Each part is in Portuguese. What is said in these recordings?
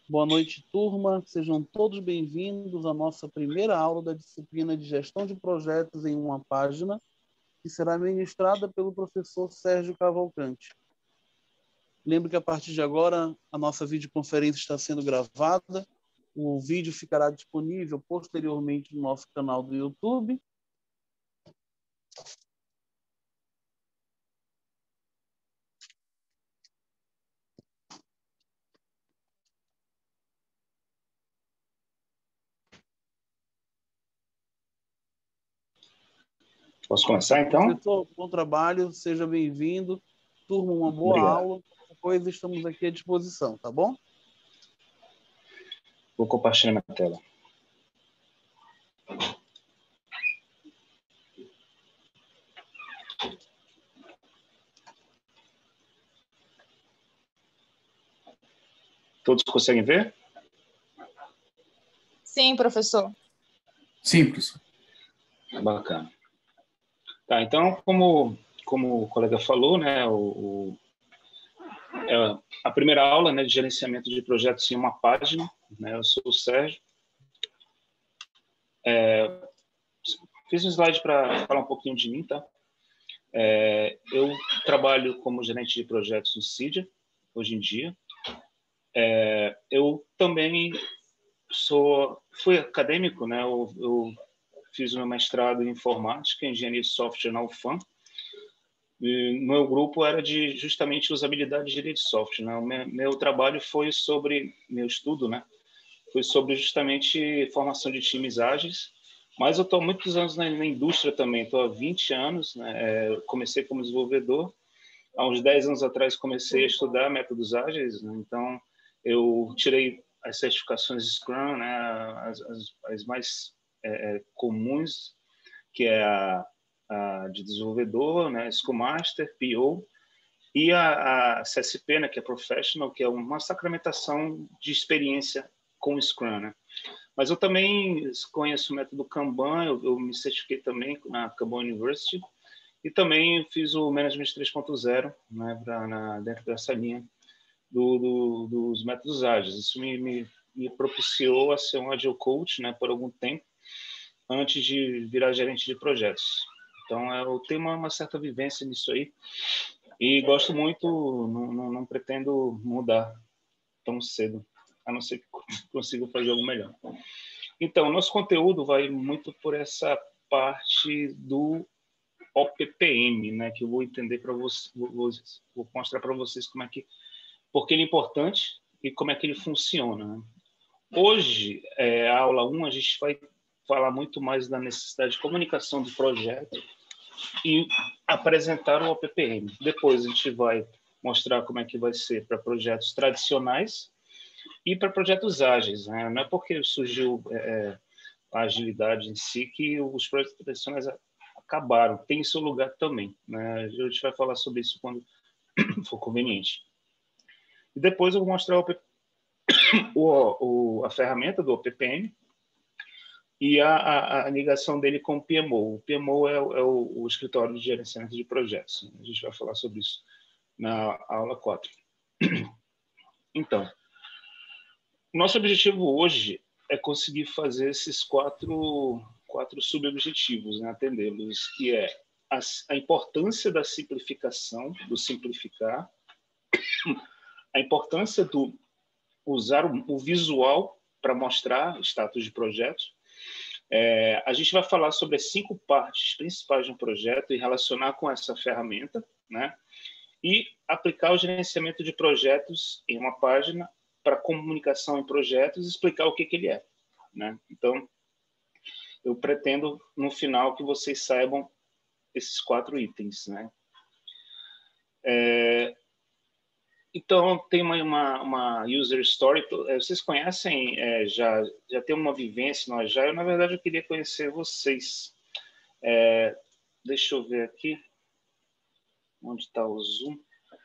Boa noite, turma. Sejam todos bem-vindos à nossa primeira aula da disciplina de Gestão de Projetos em uma Página, que será ministrada pelo professor Sérgio Cavalcante. Lembre que, a partir de agora, a nossa videoconferência está sendo gravada. O vídeo ficará disponível posteriormente no nosso canal do YouTube. Posso começar, então? Professor, bom trabalho, seja bem-vindo. Turma, uma boa Obrigado. aula. Depois estamos aqui à disposição, tá bom? Vou compartilhar minha tela. Todos conseguem ver? Sim, professor. Sim, professor. Bacana. Tá, então, como o colega falou, né, a primeira aula, né, de gerenciamento de projetos em uma página, né, eu sou o Sérgio. Fiz um slide para falar um pouquinho de mim, tá? Eu trabalho como gerente de projetos no Cydia, hoje em dia. Eu também fui acadêmico, né? Eu fiz o meu mestrado em informática, engenharia de software na UFAM. E meu grupo era de justamente usabilidade de rede de software, né? Meu trabalho foi sobre meu estudo, né? Foi sobre justamente formação de times ágeis. Mas eu estou há muitos anos na indústria também. Estou há 20 anos, né? Comecei como desenvolvedor. Há uns 10 anos atrás comecei a estudar métodos ágeis, né? Então eu tirei as certificações Scrum, né? As mais comuns, que é a de desenvolvedor, né? Scrum Master, PO, e a CSP, né? Que é Professional, que é uma sacramentação de experiência com Scrum, né? Mas eu também conheço o método Kanban, eu me certifiquei também na Kanban University, e também fiz o Management 3.0, né, dentro dessa linha dos métodos ágeis. Isso me propiciou a ser um Agile Coach, né, por algum tempo, antes de virar gerente de projetos. Então, eu tenho uma certa vivência nisso aí, e gosto muito, não pretendo mudar tão cedo, a não ser que consiga fazer algo melhor. Então, nosso conteúdo vai muito por essa parte do OPPM, né, que eu vou entender para vocês, vou mostrar para vocês porque ele é importante e como é que ele funciona, né? Hoje, a aula 1, a gente vai falar muito mais da necessidade de comunicação do projeto e apresentar o OPPM. Depois a gente vai mostrar como é que vai ser para projetos tradicionais e para projetos ágeis, né? Não é porque surgiu a agilidade em si que os projetos tradicionais acabaram, tem seu lugar também, né? A gente vai falar sobre isso quando for conveniente. E depois eu vou mostrar a ferramenta do OPPM e a ligação dele com o PMO. O PMO é o escritório de gerenciamento de projetos. A gente vai falar sobre isso na aula 4. Então, nosso objetivo hoje é conseguir fazer esses quatro subobjetivos, né, atendê-los, que é a importância da simplificação, do simplificar, a importância do usar o visual para mostrar status de projetos. A gente vai falar sobre as 5 partes principais de um projeto e relacionar com essa ferramenta, né? E aplicar o gerenciamento de projetos em uma página para comunicação em projetos e explicar o que ele é, né? Então, eu pretendo, no final, que vocês saibam esses 4 itens, né? Então, tem uma user story. Vocês conhecem, já tem uma vivência no Agile? Na verdade, eu queria conhecer vocês. Deixa eu ver aqui. Onde está o Zoom?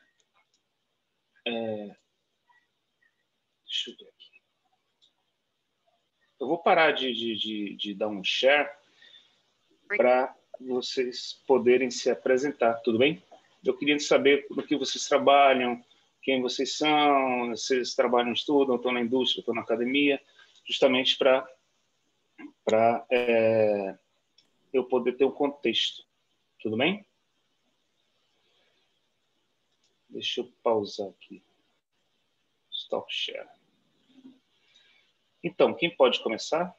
Deixa eu ver aqui. Eu vou parar de dar um share para vocês poderem se apresentar, tudo bem? Eu queria saber no que vocês trabalham, quem vocês são, se vocês trabalham, estudam, estão na indústria, estão na academia, justamente para eu poder ter um contexto. Tudo bem? Deixa eu pausar aqui. Stop share. Então, quem pode começar?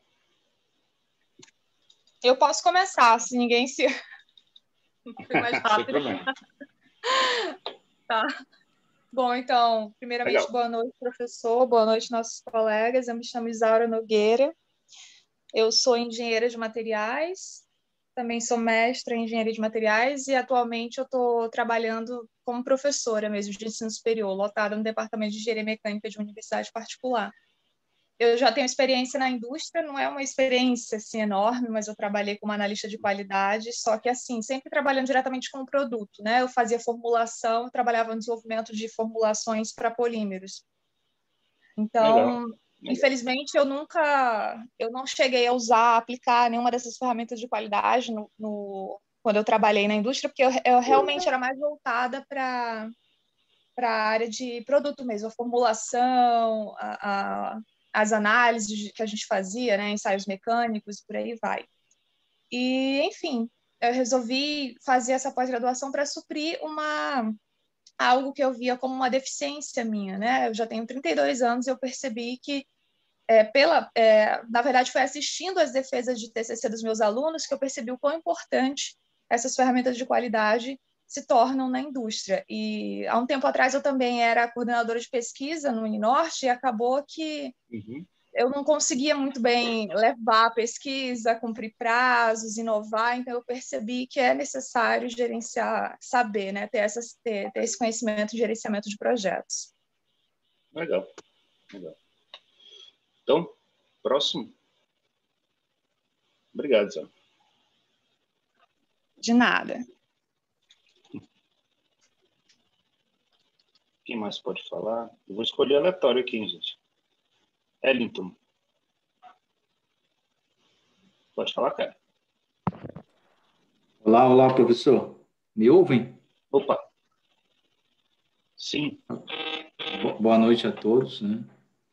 Eu posso começar, se ninguém se... Foi mais rápido. Sem problema. Tá. Bom, então, primeiramente, Legal. boa noite, professor, boa noite, nossos colegas. Eu me chamo Isaura Nogueira, eu sou engenheira de materiais, também sou mestra em engenharia de materiais e atualmente eu estou trabalhando como professora mesmo de ensino superior, lotada no departamento de engenharia mecânica de uma universidade particular. Eu já tenho experiência na indústria, não é uma experiência assim enorme, mas eu trabalhei como analista de qualidade, só que assim, sempre trabalhando diretamente com o produto, né? Eu fazia formulação, eu trabalhava no desenvolvimento de formulações para polímeros. Então, Legal. infelizmente, eu não cheguei a usar, aplicar nenhuma dessas ferramentas de qualidade quando eu trabalhei na indústria, porque eu realmente era mais voltada para a área de produto mesmo, a formulação, as análises que a gente fazia, né, ensaios mecânicos, por aí vai. E, enfim, eu resolvi fazer essa pós-graduação para suprir algo que eu via como uma deficiência minha, né? Eu já tenho 32 anos e eu percebi que, na verdade, foi assistindo às defesas de TCC dos meus alunos que eu percebi o quão importante essas ferramentas de qualidade se tornam na indústria. E há um tempo atrás eu também era coordenadora de pesquisa no Uninorte e acabou que eu não conseguia muito bem levar a pesquisa, cumprir prazos, inovar, então eu percebi que é necessário gerenciar, saber, né, ter esse conhecimento de gerenciamento de projetos. Legal. Então, próximo. Obrigado, Zé. De nada. Quem mais pode falar? Eu vou escolher aleatório aqui, gente. Ellington. Pode falar, cara. Olá, professor. Me ouvem? Opa. Sim. Boa noite a todos, né?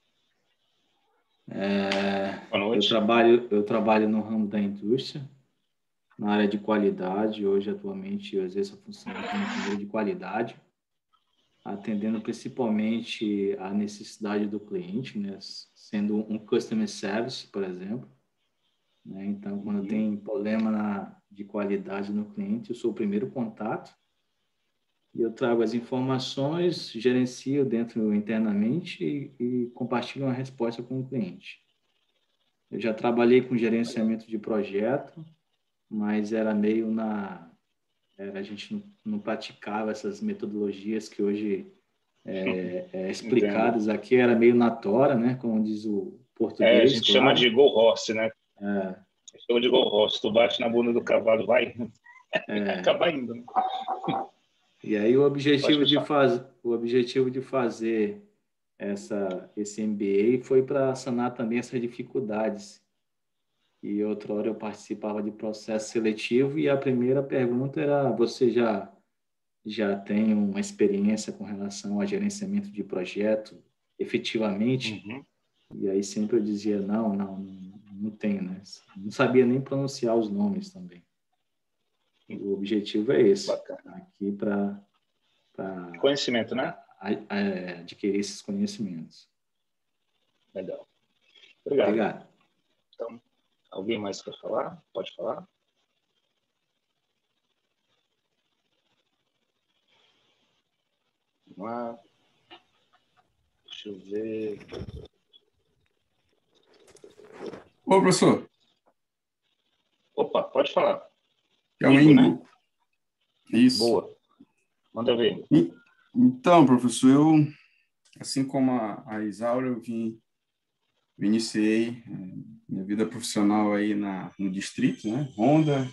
Boa noite. Eu trabalho no ramo da indústria, na área de qualidade. Hoje, atualmente, eu exerço a função como engenheiro de qualidade, atendendo principalmente a necessidade do cliente, né? Sendo um customer service, por exemplo. Né? Então, quando tem problema de qualidade no cliente, eu sou o primeiro contato e eu trago as informações, gerencio internamente e compartilho uma resposta com o cliente. Eu já trabalhei com gerenciamento de projeto, mas era meio a gente não praticava essas metodologias que hoje explicadas aqui, era meio na tora, né? Como diz o português. A gente chama de go horse, né? Chama de go horse. Tu bate na bunda do cavalo, vai. Acaba indo. Né? E aí o objetivo de fazer esse MBA foi para sanar também essas dificuldades. E outra hora eu participava de processo seletivo e a primeira pergunta era: você já tem uma experiência com relação a gerenciamento de projeto, efetivamente? E aí sempre eu dizia: não tenho, né? Não sabia nem pronunciar os nomes também. O objetivo é esse. Bacana. Aqui para conhecimento, né? Adquirir esses conhecimentos. Legal. Obrigado. Então, alguém mais quer falar? Pode falar. Vamos lá. Deixa eu ver. Ô, professor. Opa, pode falar. É o Ingo, né? Isso. Boa. Manda ver. Então, professor, eu, assim como a Isaura, eu iniciei minha vida profissional aí no distrito, né? Honda,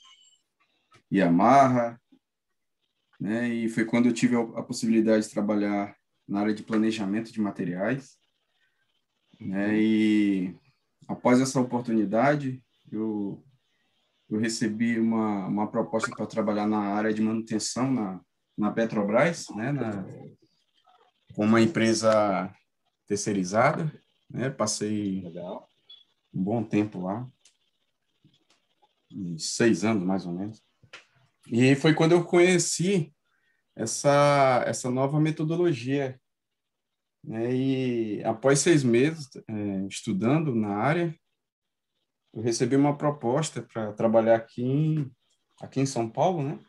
Yamaha, né? E foi quando eu tive a possibilidade de trabalhar na área de planejamento de materiais, né? E após essa oportunidade, eu recebi uma proposta para trabalhar na área de manutenção na Petrobras, né? com uma empresa terceirizada, né? Passei Legal. um bom tempo lá, uns 6 anos mais ou menos. E foi quando eu conheci essa nova metodologia, né? E após 6 meses estudando na área, eu recebi uma proposta para trabalhar aqui em São Paulo, né?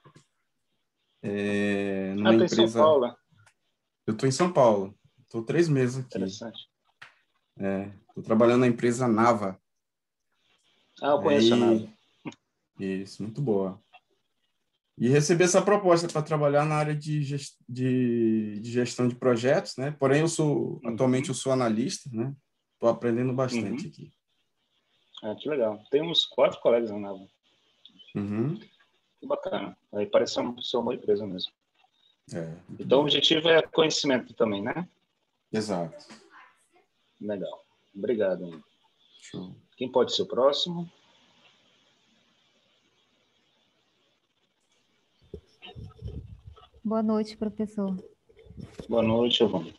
Numa Tá em São empresa. Paulo, né? Eu estou em São Paulo, estou 3 meses aqui. Interessante. Estou trabalhando na empresa Nava. Eu conheço a Nava. Isso, muito boa. E recebi essa proposta para trabalhar na área de gestão de projetos, né? Porém, atualmente eu sou analista, né? Estou aprendendo bastante aqui. Que legal. Tem uns 4 colegas na Nava. Uhum. Que bacana. Aí parece ser uma boa empresa mesmo. Muito Então, o bom. objetivo é conhecimento também, né? Exato. Legal. Obrigado, hein? Show. Quem pode ser o próximo? Boa noite, professor. Boa noite, Evandro.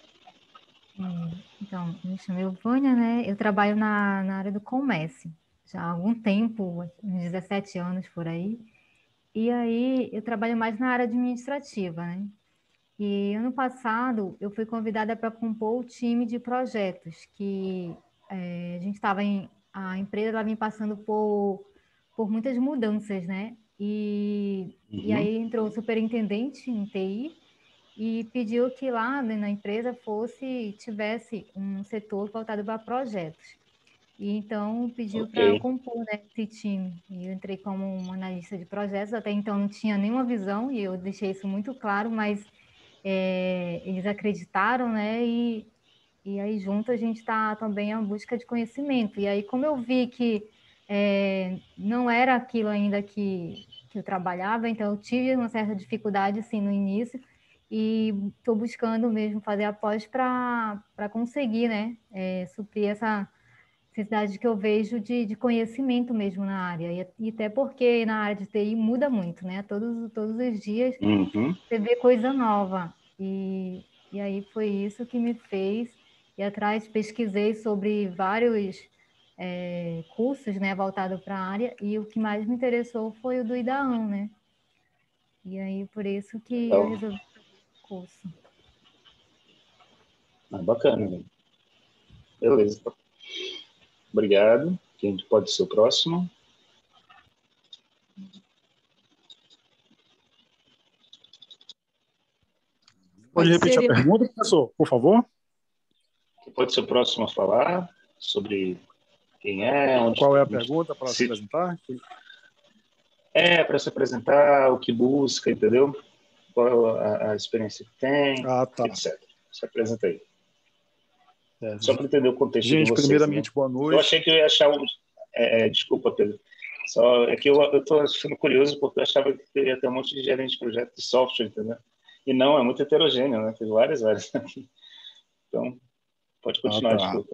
Então, me chamo Vânia, né? Eu trabalho na área do comércio já há algum tempo, uns 17 anos por aí. E aí eu trabalho mais na área administrativa, né? E ano passado eu fui convidada para compor o time de projetos, que a gente estava a empresa ela vinha passando por muitas mudanças, né? E aí entrou o superintendente em TI e pediu que lá, né, na empresa tivesse um setor voltado para projetos. E então pediu para compor, né, esse time. E eu entrei como uma analista de projetos, até então não tinha nenhuma visão, e eu deixei isso muito claro, mas eles acreditaram, né? E aí junto a gente está também à busca de conhecimento. E aí, como eu vi que não era aquilo ainda que eu trabalhava, então eu tive uma certa dificuldade, assim, no início, e estou buscando mesmo fazer a pós para conseguir, né, suprir essa necessidade que eu vejo de conhecimento mesmo na área. E até porque na área de TI muda muito, né? Todos os dias você vê coisa nova. E aí foi isso que me fez ir atrás, pesquisei sobre vários cursos, né, voltados para a área, e o que mais me interessou foi o do IDAAN, né? E aí por isso que eu resolvi fazer o curso. Bacana, né? Beleza. Obrigado. Quem pode ser o próximo? Pode repetir a pergunta, professor, por favor? Quem pode ser o próximo a falar sobre quem é? Qual é a pergunta para se apresentar? Para se apresentar, o que busca, entendeu? Qual a experiência que tem, etc. Se apresenta aí. Só para entender o contexto de vocês. Primeiramente, boa noite. Eu achei que eu ia achar desculpa, Pedro. Só é que eu estou ficando curioso porque eu achava que ia ter um monte de gerente de projeto de software, entendeu? E não, é muito heterogêneo, né? Tem várias áreas aqui. Então, pode continuar, desculpa.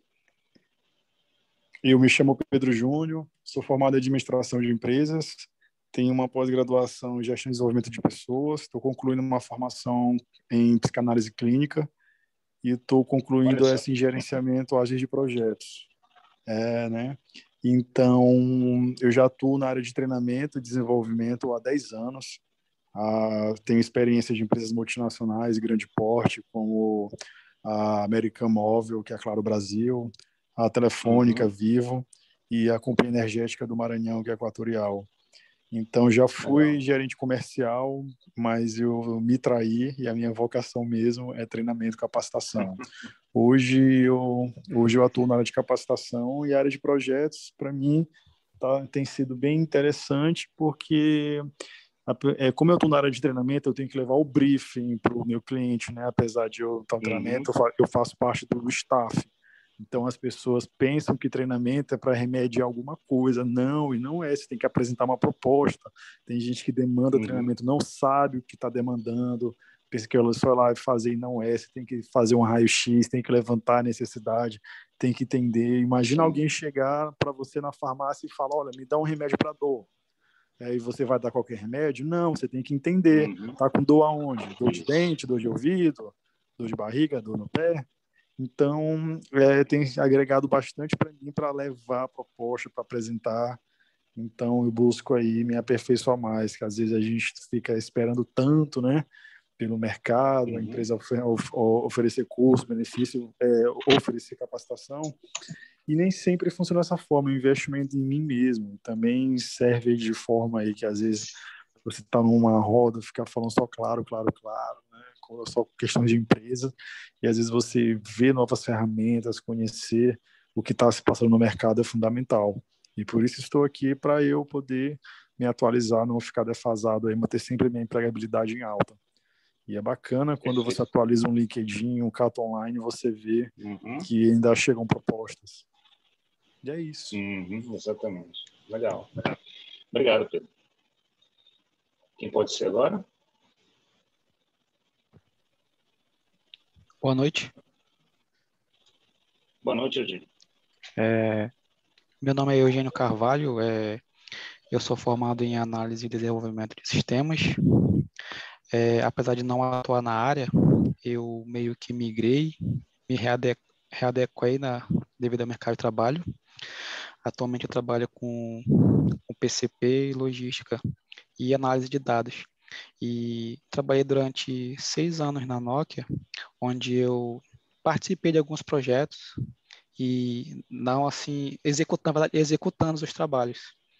Eu me chamo Pedro Júnior, sou formado em administração de empresas, tenho uma pós-graduação em gestão e desenvolvimento de pessoas, estou concluindo uma formação em psicanálise clínica e estou concluindo essa em gerenciamento ágil de projetos. Né? Então, eu já atuo na área de treinamento e desenvolvimento há 10 anos. Tenho experiência de empresas multinacionais de grande porte, como a American Móvel, que é a Claro Brasil, a Telefônica, Vivo, e a Companhia Energética do Maranhão, que é a Equatorial. Então, já fui gerente comercial, mas eu me traí e a minha vocação mesmo é treinamento e capacitação. Hoje eu atuo na área de capacitação, e a área de projetos, para mim, tem sido bem interessante, porque como eu estou na área de treinamento, eu tenho que levar o briefing para o meu cliente, né? Apesar de eu estar no treinamento, eu faço parte do staff. Então, as pessoas pensam que treinamento é para remediar alguma coisa. Não, e não é. Você tem que apresentar uma proposta. Tem gente que demanda treinamento, não sabe o que está demandando, pensa que ela só vai lá e fazer, e não é. Você tem que fazer um raio-x, tem que levantar a necessidade, tem que entender. Imagina alguém chegar para você na farmácia e falar, olha, me dá um remédio para dor. E você vai dar qualquer remédio? Não, você tem que entender. Tá com dor aonde? Dor de dente, dor de ouvido? dor de barriga, dor no pé. Então, tem agregado bastante para mim para levar a proposta, para apresentar. Então, eu busco aí me aperfeiçoar mais, que às vezes a gente fica esperando tanto, né, pelo mercado, a empresa oferecer curso, benefício, oferecer capacitação, e nem sempre funciona dessa forma. O investimento em mim mesmo também serve de forma aí que às vezes você está numa roda, fica falando só claro, né, só questões de empresa, e às vezes você vê novas ferramentas, conhecer o que está se passando no mercado é fundamental. E por isso estou aqui para eu poder me atualizar, não ficar defasado, aí, manter sempre minha empregabilidade em alta. E é bacana quando você atualiza um LinkedIn, um Cato Online, você vê que ainda chegam propostas. E é isso. Exatamente. Legal. Obrigado, Pedro. Quem pode ser agora? Boa noite. Boa noite, Eugênio. Meu nome é Eugênio Carvalho, eu sou formado em análise e desenvolvimento de sistemas. Apesar de não atuar na área, eu meio que migrei, me readequei devido ao mercado de trabalho. Atualmente eu trabalho com PCP, logística e análise de dados. E trabalhei durante 6 anos na Nokia, onde eu participei de alguns projetos e não assim executando os trabalhos.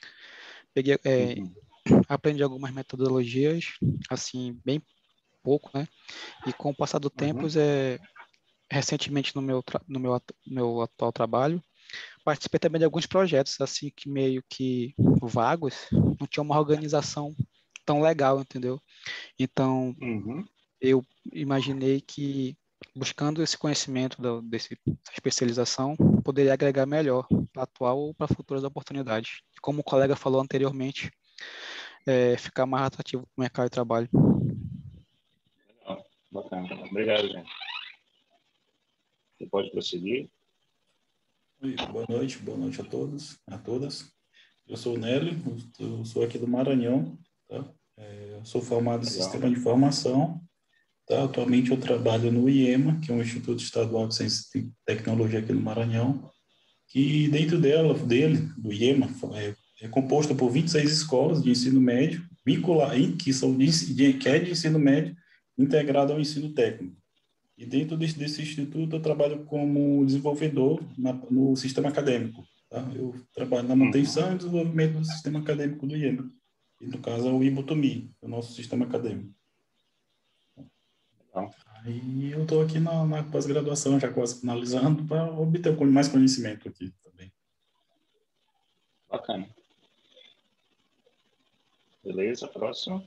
Aprendi algumas metodologias, assim, bem pouco, né? E com o passar do tempo, recentemente no meu atual trabalho, participei também de alguns projetos, assim, que meio que vagos, não tinha uma organização tão legal, entendeu? Então, eu imaginei que buscando esse conhecimento dessa especialização, poderia agregar melhor para atual ou para futuras oportunidades. Como o colega falou anteriormente, ficar mais atrativo para o mercado de trabalho. Legal. Bacana. Obrigado, gente. Você pode prosseguir? Boa noite a todos, a todas. Eu sou o Nélio, eu sou aqui do Maranhão, tá? Eu sou formado em Sistema de Informação, tá? Atualmente eu trabalho no IEMA, que é um Instituto Estadual de Ciência e Tecnologia aqui no Maranhão, que dentro do IEMA, é composto por 26 escolas de ensino médio, que é de ensino médio, integrado ao ensino técnico. E dentro desse instituto eu trabalho como desenvolvedor no sistema acadêmico. Tá? Eu trabalho na manutenção e desenvolvimento do sistema acadêmico do IEMA. E no caso é o IBUTUMI, o nosso sistema acadêmico. Aí eu estou aqui na pós-graduação, já quase finalizando, para obter mais conhecimento aqui também. Bacana. Beleza, próximo.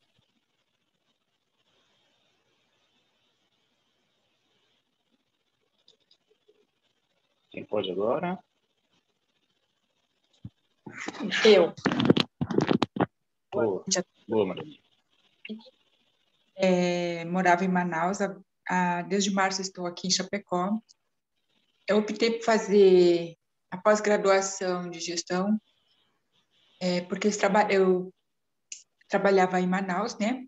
Quem pode agora? Eu. Boa, Maria. Morava em Manaus, desde março estou aqui em Chapecó. Eu optei por fazer a pós-graduação de gestão, porque eu trabalhava em Manaus, né?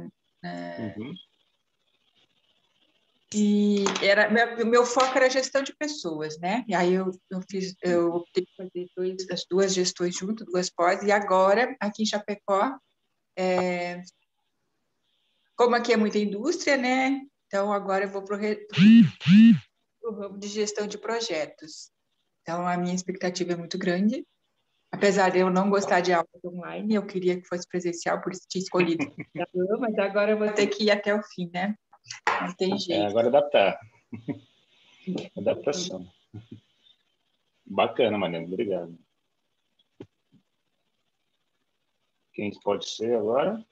E meu foco era gestão de pessoas, né? E aí eu optei por fazer as duas gestões junto, 2 pós, e agora, aqui em Chapecó, como aqui é muita indústria, né? Então, agora eu vou para o ramo de gestão de projetos. Então, a minha expectativa é muito grande. Apesar de eu não gostar de aulas online, eu queria que fosse presencial, por isso tinha escolhido. Mas agora eu vou ter que ir até o fim, né? Não tem jeito. Agora adaptar. Adaptação. Bacana, Mariana. Obrigado. Quem pode ser agora?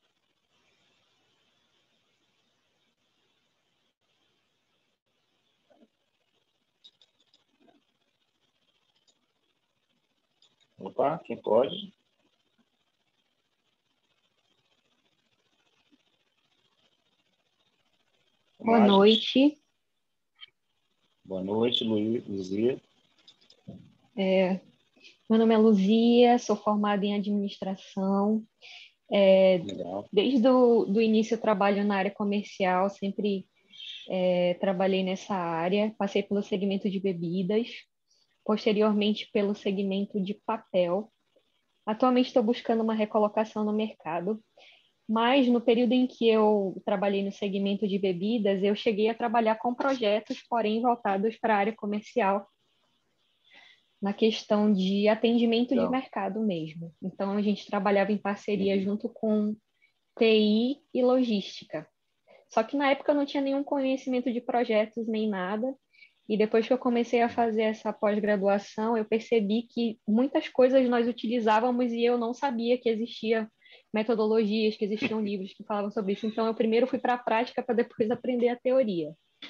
Opa, quem pode? Boa noite. Boa noite, Luzia. Meu nome é Luzia, sou formada em administração. Desde o início eu trabalho na área comercial, sempre Trabalhei nessa área, passei pelo segmento de bebidas, posteriormente pelo segmento de papel. Atualmente estou buscando uma recolocação no mercado, mas no período em que eu trabalhei no segmento de bebidas, eu cheguei a trabalhar com projetos, porém voltados para a área comercial, na questão de atendimento de mercado mesmo. Então, a gente trabalhava em parceria junto com TI e logística. Só que na época eu não tinha nenhum conhecimento de projetos nem nada, e depois que eu comecei a fazer essa pós-graduação, eu percebi que muitas coisas nós utilizávamos e eu não sabia que existia metodologias, que existiam livros que falavam sobre isso. Então, eu primeiro fui para a prática para depois aprender a teoria.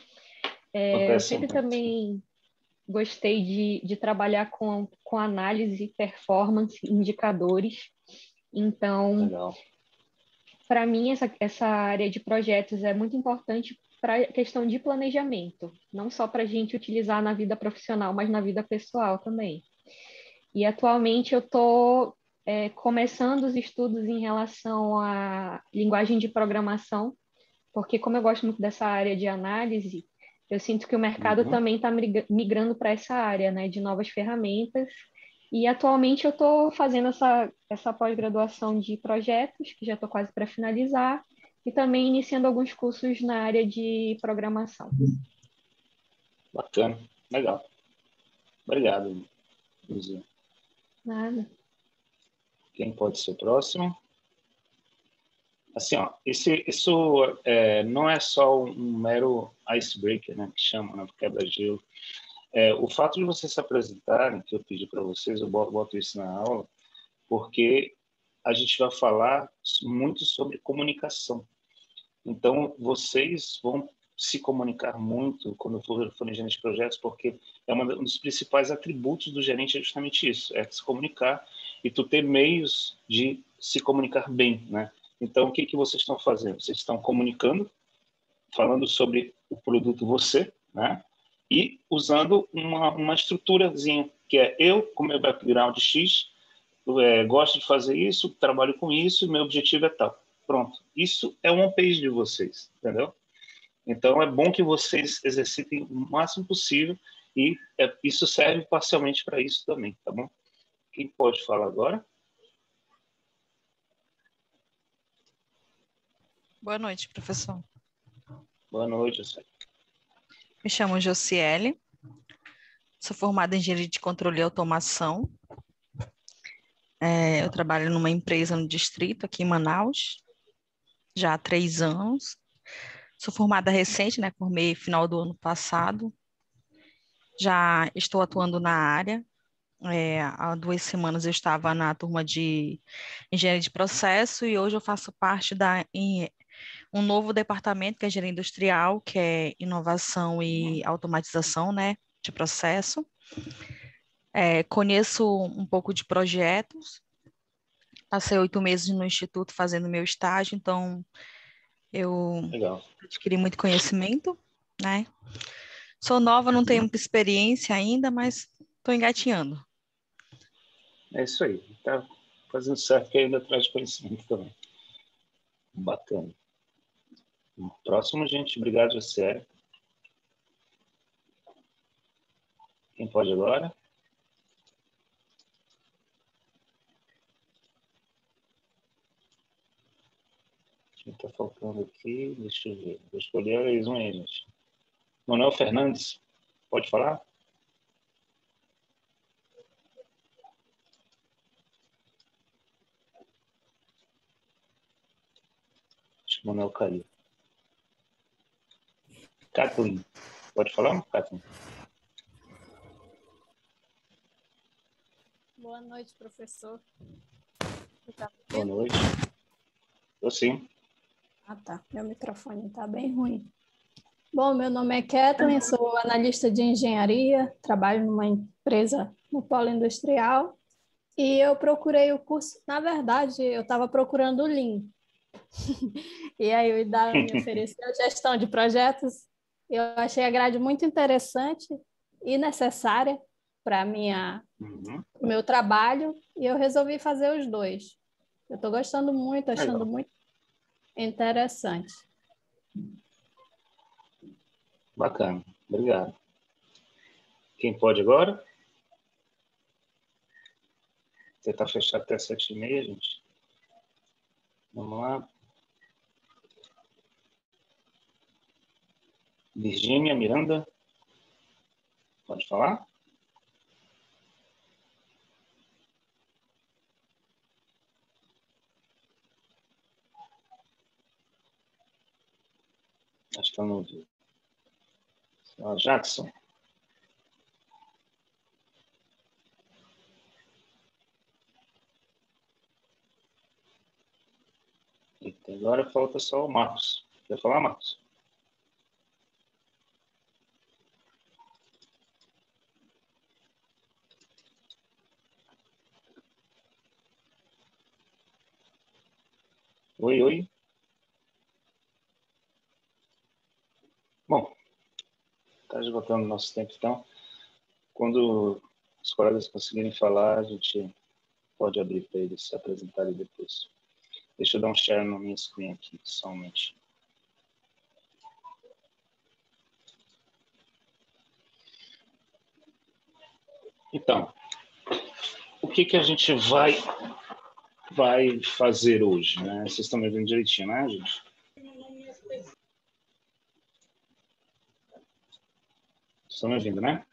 Eu sempre também gostei de trabalhar com análise, performance, indicadores. Então, para mim, essa área de projetos é muito importante para a questão de planejamento, não só para a gente utilizar na vida profissional, mas na vida pessoal também. E atualmente eu estou começando os estudos em relação à linguagem de programação, porque como eu gosto muito dessa área de análise, eu sinto que o mercado também está migrando para essa área, né, de novas ferramentas. E atualmente eu estou fazendo essa pós-graduação de projetos, que já estou quase para finalizar, e também iniciando alguns cursos na área de programação. Bacana, legal. Obrigado, Luzia. Nada. Quem pode ser o próximo? Assim, ó, isso não é só um mero icebreaker, né, que chama, né, quebra-gelo. O fato de vocês se apresentarem, que eu pedi para vocês, eu boto isso na aula, porque a gente vai falar muito sobre comunicação. Então, vocês vão se comunicar muito quando forem gerentes de projetos, porque um dos principais atributos do gerente é justamente isso, é se comunicar e tu ter meios de se comunicar bem, né? Então, o que vocês estão fazendo? Vocês estão comunicando, falando sobre o produto você, né? E usando uma estruturazinha, que é eu, com meu background X, gosto de fazer isso, trabalho com isso, meu objetivo é tal. Pronto. Isso é um on-page de vocês, entendeu? Então, é bom que vocês exercitem o máximo possível e isso serve parcialmente para isso também, tá bom? Quem pode falar agora? Boa noite, professor. Boa noite, José. Me chamo Josiele, sou formada em Engenharia de Controle e Automação. Eu trabalho numa empresa no distrito, aqui em Manaus, já há 3 anos. Sou formada recente, né? Formei final do ano passado. Já estou atuando na área. Há 2 semanas eu estava na turma de Engenharia de Processo e hoje eu faço parte um novo departamento, que é Engenharia Industrial, que é Inovação e Automatização, né, de processo. Conheço um pouco de projetos. Passei 8 meses no Instituto fazendo meu estágio, então eu adquiri muito conhecimento, né? Sou nova, não tenho muita experiência ainda, mas estou engatinhando. É isso aí. Está fazendo certo, que ainda traz conhecimento também. Bacana. Próximo, gente. Obrigado, José. Quem pode agora? Quem está faltando aqui? Deixa eu ver. Vou escolher mais um aí, gente. Manuel Fernandes, pode falar? Acho que o Manuel caiu. Kathleen, pode falar, Kathleen? Boa noite, professor. Boa noite. Eu sim. Ah, tá. Meu microfone está bem ruim. Bom, meu nome é Kathleen, sou analista de engenharia, trabalho numa empresa no polo industrial e eu procurei o curso, na verdade, eu estava procurando o Lean. E aí o IDA me ofereceu gestão de projetos. Eu achei a grade muito interessante e necessária para o meu trabalho e eu resolvi fazer os dois. Eu estou gostando muito, achando muito interessante. Bacana. Obrigado. Quem pode agora? Tentar fechar até 7h30, gente. Vamos lá. Virgínia, Miranda, pode falar? Acho que eu não ouvi. Jackson. Eita, agora falta só o Marcos. Quer falar, Marcos? Oi, oi. Bom, está esgotando o nosso tempo, então. Quando os colegas conseguirem falar, a gente pode abrir para eles se apresentarem depois. Deixa eu dar um share na minha screen aqui, somente. Então, o que a gente vai fazer hoje, né? Vocês estão me vendo direitinho, né, gente? Estão me ouvindo, né?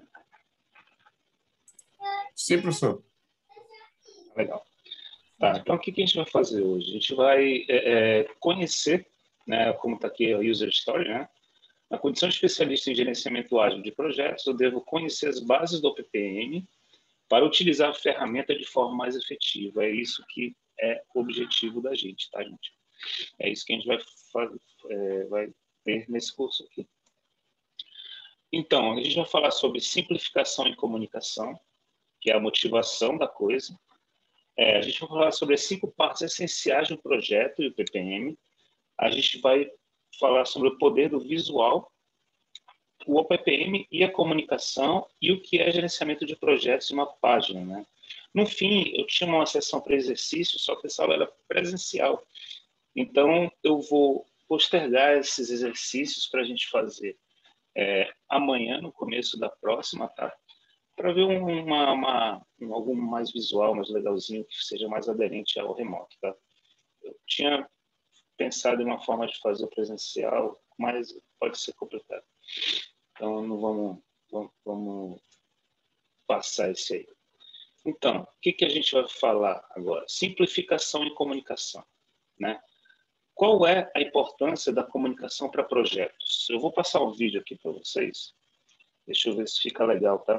Sim, professor. Legal. Tá, então, o que a gente vai fazer hoje? A gente vai conhecer, né, como está aqui a User Story, né? Na condição de especialista em gerenciamento ágil de projetos, eu devo conhecer as bases do OPPM para utilizar a ferramenta de forma mais efetiva. É isso que é o objetivo da gente, tá, gente? É isso que a gente vai ter nesse curso aqui. Então, a gente vai falar sobre simplificação e comunicação, que é a motivação da coisa. A gente vai falar sobre as 5 partes essenciais do projeto e o PPM. A gente vai falar sobre o poder do visual, o OPPM e a comunicação e o que é gerenciamento de projetos em uma página, né? No fim, eu tinha uma sessão para exercício, só que essa aula era presencial. Então, eu vou postergar esses exercícios para a gente fazer amanhã, no começo da próxima, tá? Para ver algo mais visual, mais legalzinho, que seja mais aderente ao remoto, tá? Eu tinha pensado em uma forma de fazer presencial, mas pode ser complicado. Então, não vamos passar esse aí. Então, o que a gente vai falar agora? Simplificação e comunicação, né? Qual é a importância da comunicação para projetos? Eu vou passar um vídeo aqui para vocês. Deixa eu ver se fica legal, tá?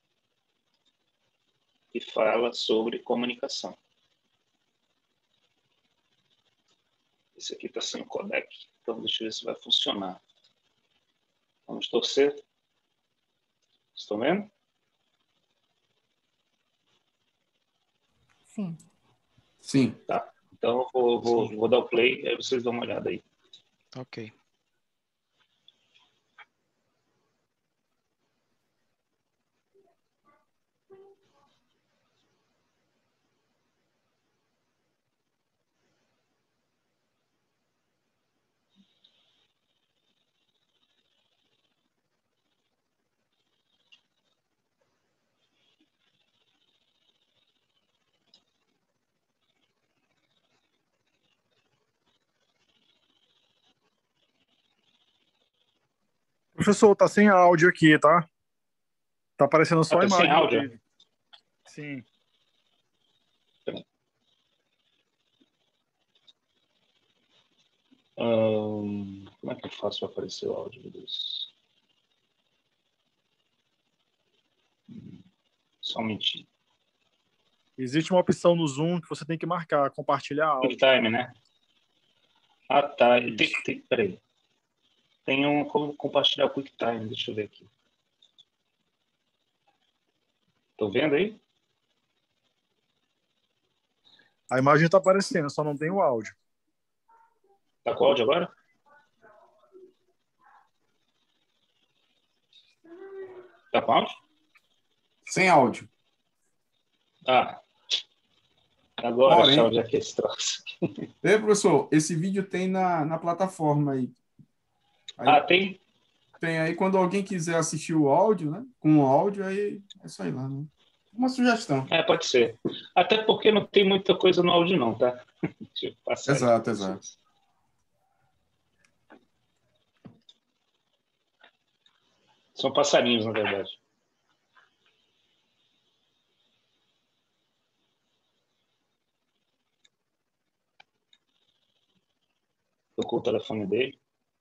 Que fala sobre comunicação. Esse aqui está sem codec, então deixa eu ver se vai funcionar. Vamos torcer. Estão vendo? Sim. Sim. Tá. Então eu vou dar o play, aí vocês dão uma olhada aí. Ok. Professor, tá sem áudio aqui, tá? Tá aparecendo só a Tá sem imagem do áudio? vídeo. Sim. Como é que eu faço para aparecer o áudio, meu Deus? Só um minutinho. Existe uma opção no Zoom que você tem que marcar, compartilhar áudio. QuickTime, né? Ah, tá. Peraí. Tem como compartilhar o QuickTime. Deixa eu ver aqui. Estão vendo aí? A imagem está aparecendo, só não tem o áudio. Tá com o áudio agora? Tá com áudio? Sem áudio. Ah. Agora, deixa eu ver aqui esse troço. Professor, esse vídeo tem na plataforma aí. Ah, tem? tem aí, quando alguém quiser assistir o áudio, né? Com o áudio, aí é só ir lá, né? Uma sugestão. Pode ser. Até porque não tem muita coisa no áudio, não, tá? Deixa eu passar aqui Exato, pra exato. vocês. São passarinhos, na verdade. Tocou o telefone dele.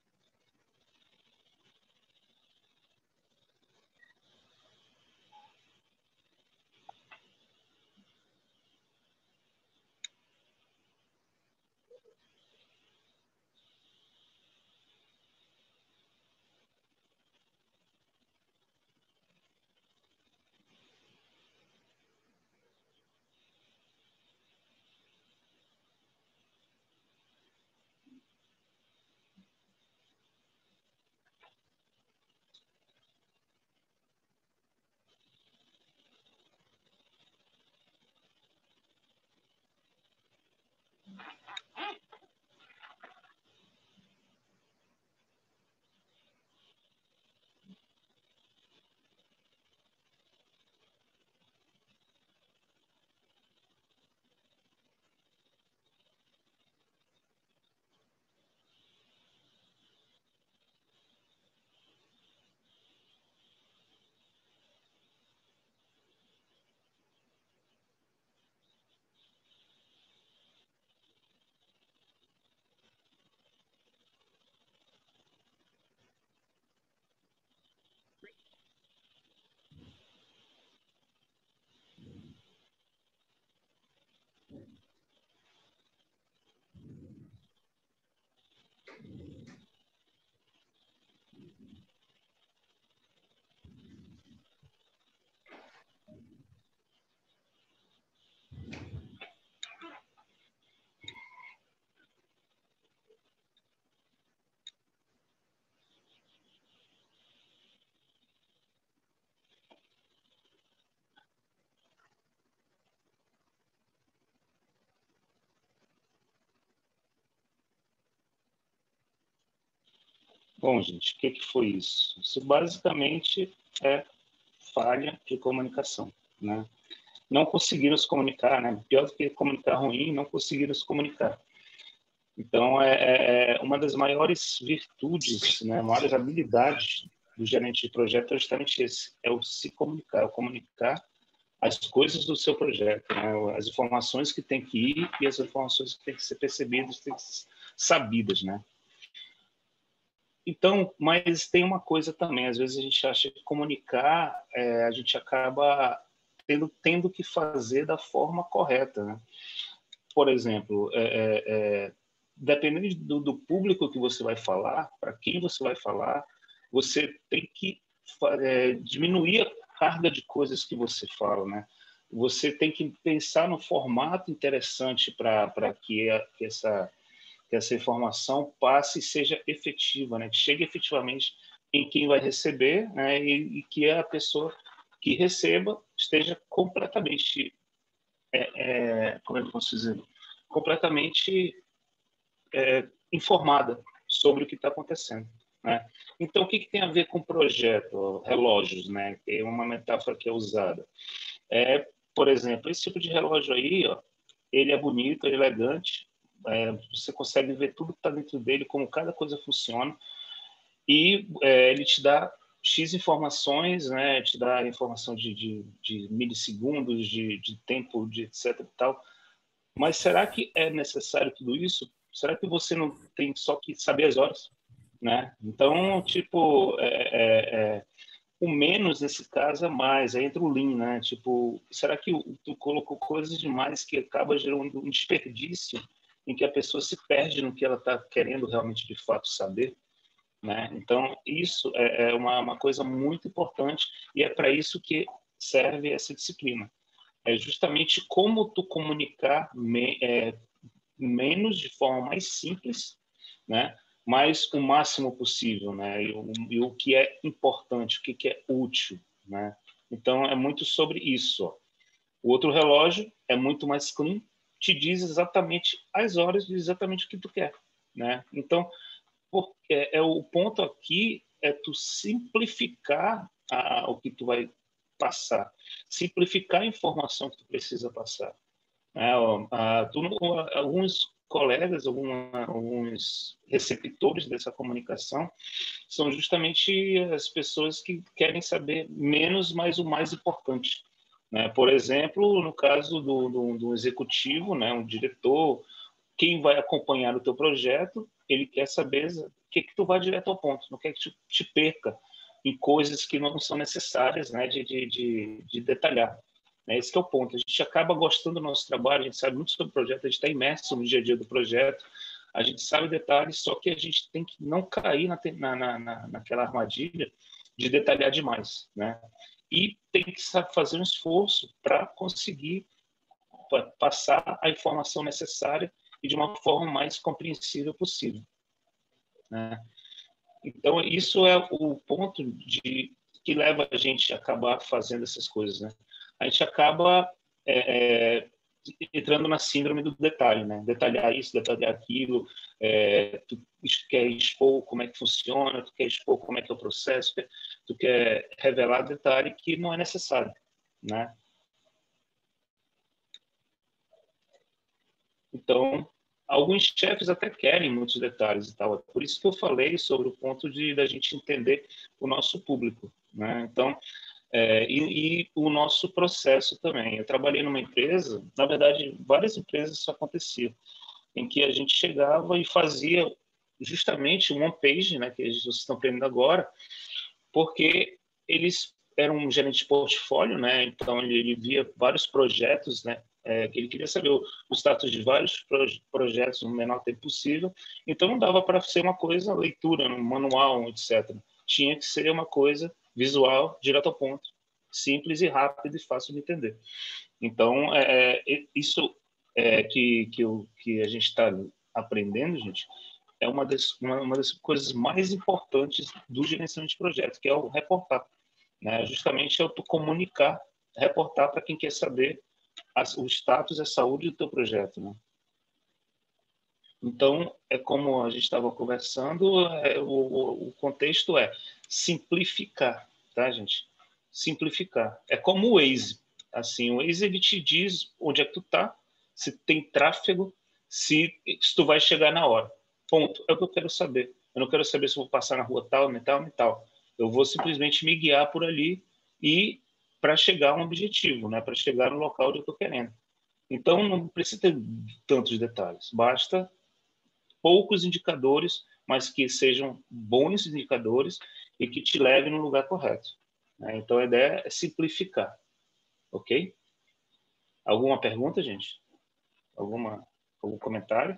Bom, gente, o que foi isso? Isso basicamente é falha de comunicação, né? Não conseguiram se comunicar, né? Pior do que comunicar ruim, não conseguiram se comunicar. Então, é uma das maiores virtudes, né? Maiores habilidades do gerente de projeto é justamente esse, é o se comunicar, o comunicar as coisas do seu projeto, né? As informações que tem que ir e as informações que tem que ser percebidas, tem que ser sabidas, né? Então, mas tem uma coisa também, às vezes a gente acha que comunicar, a gente acaba tendo que fazer da forma correta, né? Por exemplo, dependendo do público que você vai falar, para quem você vai falar, você tem que diminuir a carga de coisas que você fala, né? Você tem que pensar no formato interessante para que essa informação passe e seja efetiva, né? Que chegue efetivamente em quem vai receber, né? E que a pessoa que receba esteja completamente, como eu posso dizer, completamente informada sobre o que está acontecendo, né? Então, o que tem a ver com projeto? Relógios, né? É uma metáfora que é usada. Por exemplo, esse tipo de relógio aí, ó, ele é bonito, é elegante, você consegue ver tudo que está dentro dele, como cada coisa funciona, e ele te dá X informações, né? Te dá informação de milissegundos, de tempo, de etc. E tal. Mas será que é necessário tudo isso? Será que você não tem só que saber as horas, né? Então, tipo, o menos nesse caso é mais, aí entra o lean, né? Tipo, será que tu colocou coisas demais que acaba gerando um desperdício em que a pessoa se perde no que ela está querendo realmente de fato saber, né? Então, isso é uma coisa muito importante e é para isso que serve essa disciplina. É justamente como tu comunicar menos de forma mais simples, né? Mas o máximo possível, né? E o que é importante, o que é útil, né? Então, é muito sobre isso. Ó. O outro relógio é muito mais clean, te diz exatamente as horas, diz exatamente o que tu quer, né? Então, o ponto aqui é tu simplificar o que tu vai passar, simplificar a informação que tu precisa passar. Alguns colegas, alguns receptores dessa comunicação são justamente as pessoas que querem saber menos, mas o mais importante. Né? Por exemplo, no caso do executivo, né, um diretor, quem vai acompanhar o teu projeto, ele quer saber o que tu vai direto ao ponto, não quer que te perca em coisas que não são necessárias, né, de detalhar. Esse que é o ponto. A gente acaba gostando do nosso trabalho, a gente sabe muito sobre o projeto, a gente está imerso no dia a dia do projeto, a gente sabe detalhes, só que a gente tem que não cair naquela armadilha de detalhar demais, né? E tem que fazer um esforço para conseguir passar a informação necessária e de uma forma mais compreensível possível, né? Então, isso é o ponto que leva a gente a acabar fazendo essas coisas, né? A gente acaba entrando na síndrome do detalhe, né? Detalhar isso, detalhar aquilo, tu quer expor como é que funciona, tu quer expor como é que é o processo, tu quer revelar detalhe que não é necessário, né? Então, alguns chefes até querem muitos detalhes e tal. É por isso que eu falei sobre o ponto da gente entender o nosso público, né? Então, e o nosso processo também. Eu trabalhei numa empresa, na verdade, várias empresas isso acontecia, em que a gente chegava e fazia justamente um one-page, né, que vocês estão aprendendo agora, porque eles eram um gerente de portfólio, né, então ele via vários projetos, né, que ele queria saber o status de vários projetos no menor tempo possível, então não dava para ser uma coisa leitura, um manual, etc. Tinha que ser uma coisa visual, direto ao ponto, simples e rápido e fácil de entender. Então, isso que a gente está aprendendo, gente, é uma das coisas mais importantes do gerenciamento de projetos, que é o reportar, né? Justamente é o tu comunicar, reportar para quem quer saber o status e a saúde do teu projeto, né? Então, é como a gente estava conversando, o contexto é simplificar, tá, gente? Simplificar. É como o Waze. Assim, o Waze ele te diz onde é que tu tá, se tem tráfego, se tu vai chegar na hora. Ponto. É o que eu quero saber. Eu não quero saber se eu vou passar na rua tal, tal, tal. Eu vou simplesmente me guiar por ali e para chegar a um objetivo, né? Para chegar no local onde eu estou querendo. Então, não precisa ter tantos detalhes. Basta poucos indicadores, mas que sejam bons indicadores e que te levem no lugar correto, né? Então, a ideia é simplificar, ok? Alguma pergunta, gente? Algum comentário?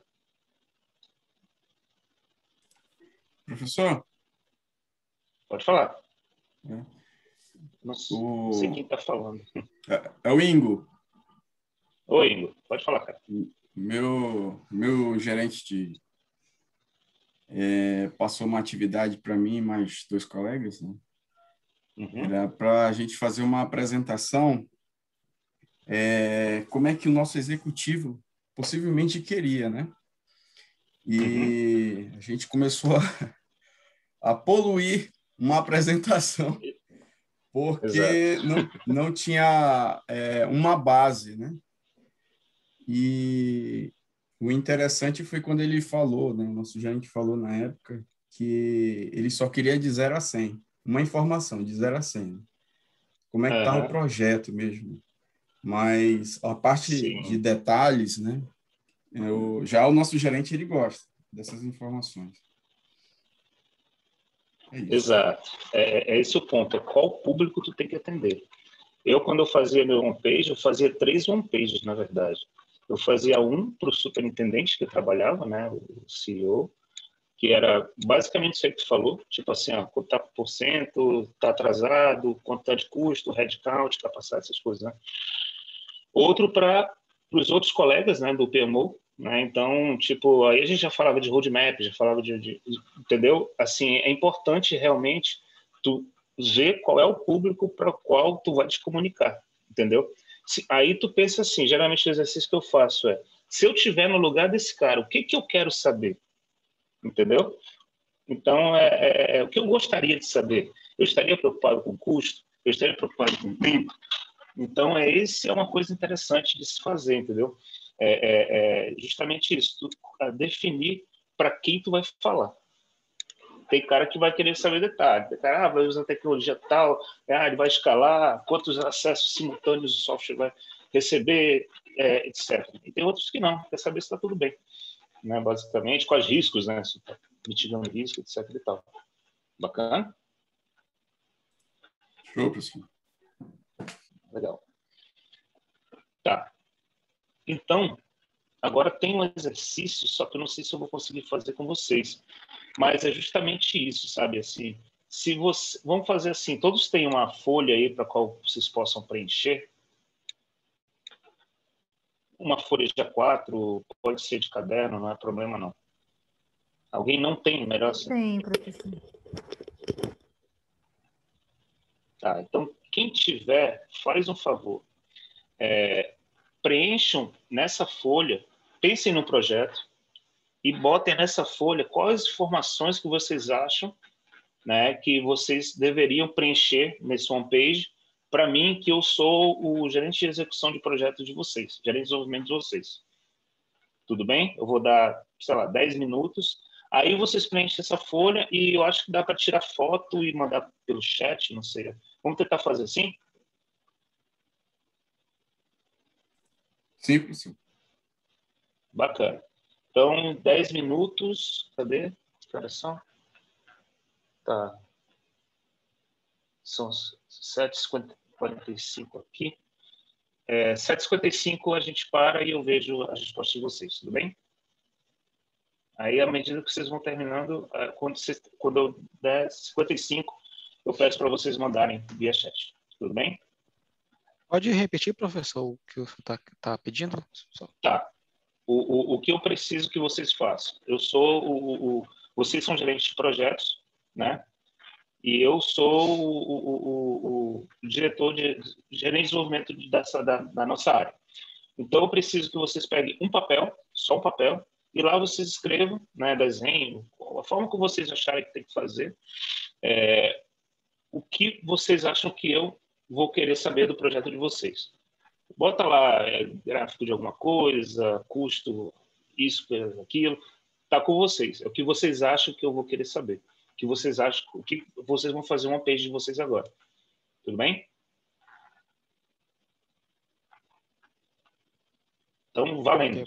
Professor? Pode falar. Não sei quem está falando. É o Ingo. Oi, Ingo. Pode falar, cara. Meu gerente passou uma atividade para mim e mais 2 colegas, né? Era para a gente fazer uma apresentação como é que o nosso executivo possivelmente queria, né? E a gente começou a poluir uma apresentação porque não tinha uma base, né? E o interessante foi quando ele falou, né? O nosso gerente falou na época que ele só queria de 0 a 100, uma informação de 0 a 100. Como é que está o projeto mesmo? Mas a parte de detalhes, né? Já o nosso gerente, ele gosta dessas informações. É isso. Exato. É esse o ponto. É qual público tu tem que atender. Quando eu fazia meu homepage, eu fazia 3 homepages, na verdade. Eu fazia um para o superintendente que trabalhava, né? O CEO, que era basicamente isso aí que tu falou, tipo assim, quanto está por cento, está atrasado, quanto está de custo, headcount, capacidade, essas coisas, né? Outro para os outros colegas, né, do PMO, né? Então, tipo, aí a gente já falava de roadmap, já falava entendeu? Assim, é importante realmente tu ver qual é o público para o qual tu vai te comunicar, entendeu? Aí tu pensa assim, geralmente o exercício que eu faço se eu estiver no lugar desse cara, o que eu quero saber? Entendeu? Então, o que eu gostaria de saber. Eu estaria preocupado com o custo? Eu estaria preocupado com o tempo? Então, esse é uma coisa interessante de se fazer, entendeu? Justamente isso, definir para quem tu vai falar. Tem cara que vai querer saber detalhes. Tem cara, vai usar tecnologia tal, ele vai escalar, quantos acessos simultâneos o software vai receber, etc. E tem outros que não, quer saber se está tudo bem, né? Basicamente, quais riscos, né? Se está mitigando risco, etc. e tal. Bacana? Show, professor. Legal. Tá. Então, agora tem um exercício, só que eu não sei se eu vou conseguir fazer com vocês. Mas é justamente isso, sabe? Assim, vamos fazer assim, todos têm uma folha aí para qual vocês possam preencher. Uma folha de A4, pode ser de caderno, não é problema não. Alguém não tem, melhor assim? Tem, professor. Tá, então quem tiver, faz um favor. Preencham nessa folha, pensem no projeto e botem nessa folha quais informações que vocês acham, né, que vocês deveriam preencher nesse homepage, para mim, que eu sou o gerente de execução de projetos de vocês, gerente de desenvolvimento de vocês. Tudo bem? Eu vou dar, sei lá, 10 minutos. Aí vocês preenchem essa folha e eu acho que dá para tirar foto e mandar pelo chat, não sei. Vamos tentar fazer assim? Sim, professor. Bacana. Então, 10 minutos. Cadê? Que horas são? Tá. São 7h45 aqui. 7h55 a gente para e eu vejo a resposta de vocês, tudo bem? Aí, à medida que vocês vão terminando, quando eu der 55, eu peço para vocês mandarem via chat, tudo bem? Pode repetir, professor, o que você está pedindo? Tá. O que eu preciso que vocês façam? Vocês são gerentes de projetos, né? E eu sou o diretor de gerente de desenvolvimento da nossa área. Então, eu preciso que vocês peguem um papel, só um papel, e lá vocês escrevam, né, desenho, a forma que vocês acharem que tem que fazer, o que vocês acham que eu vou querer saber do projeto de vocês. Bota lá gráfico de alguma coisa, custo, isso, aquilo, tá com vocês. É o que vocês acham que eu vou querer saber. O que vocês acham, o que vocês vão fazer uma page de vocês agora. Tudo bem? Então, valendo.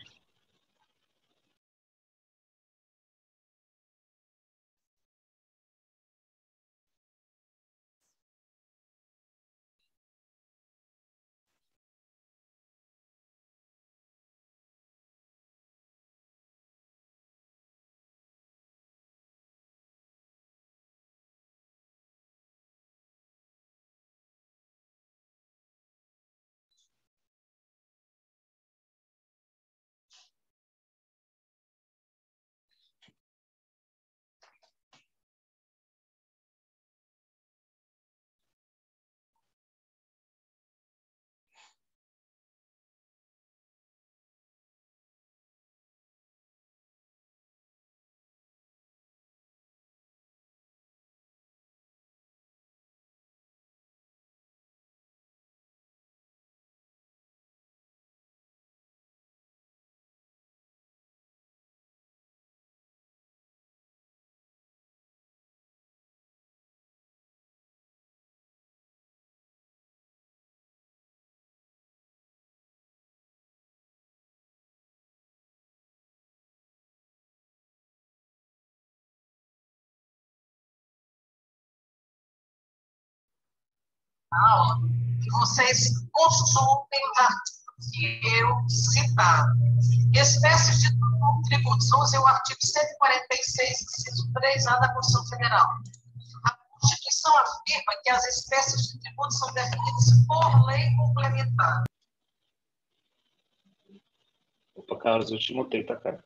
Aula que vocês consultem os artigos que eu citar. Espécies de tributos. Vamos ver o artigo 146, inciso 3A da Constituição Federal. A Constituição afirma que as espécies de tributos são definidas por lei complementar. Opa, Carlos, eu te mutei, tá, cara?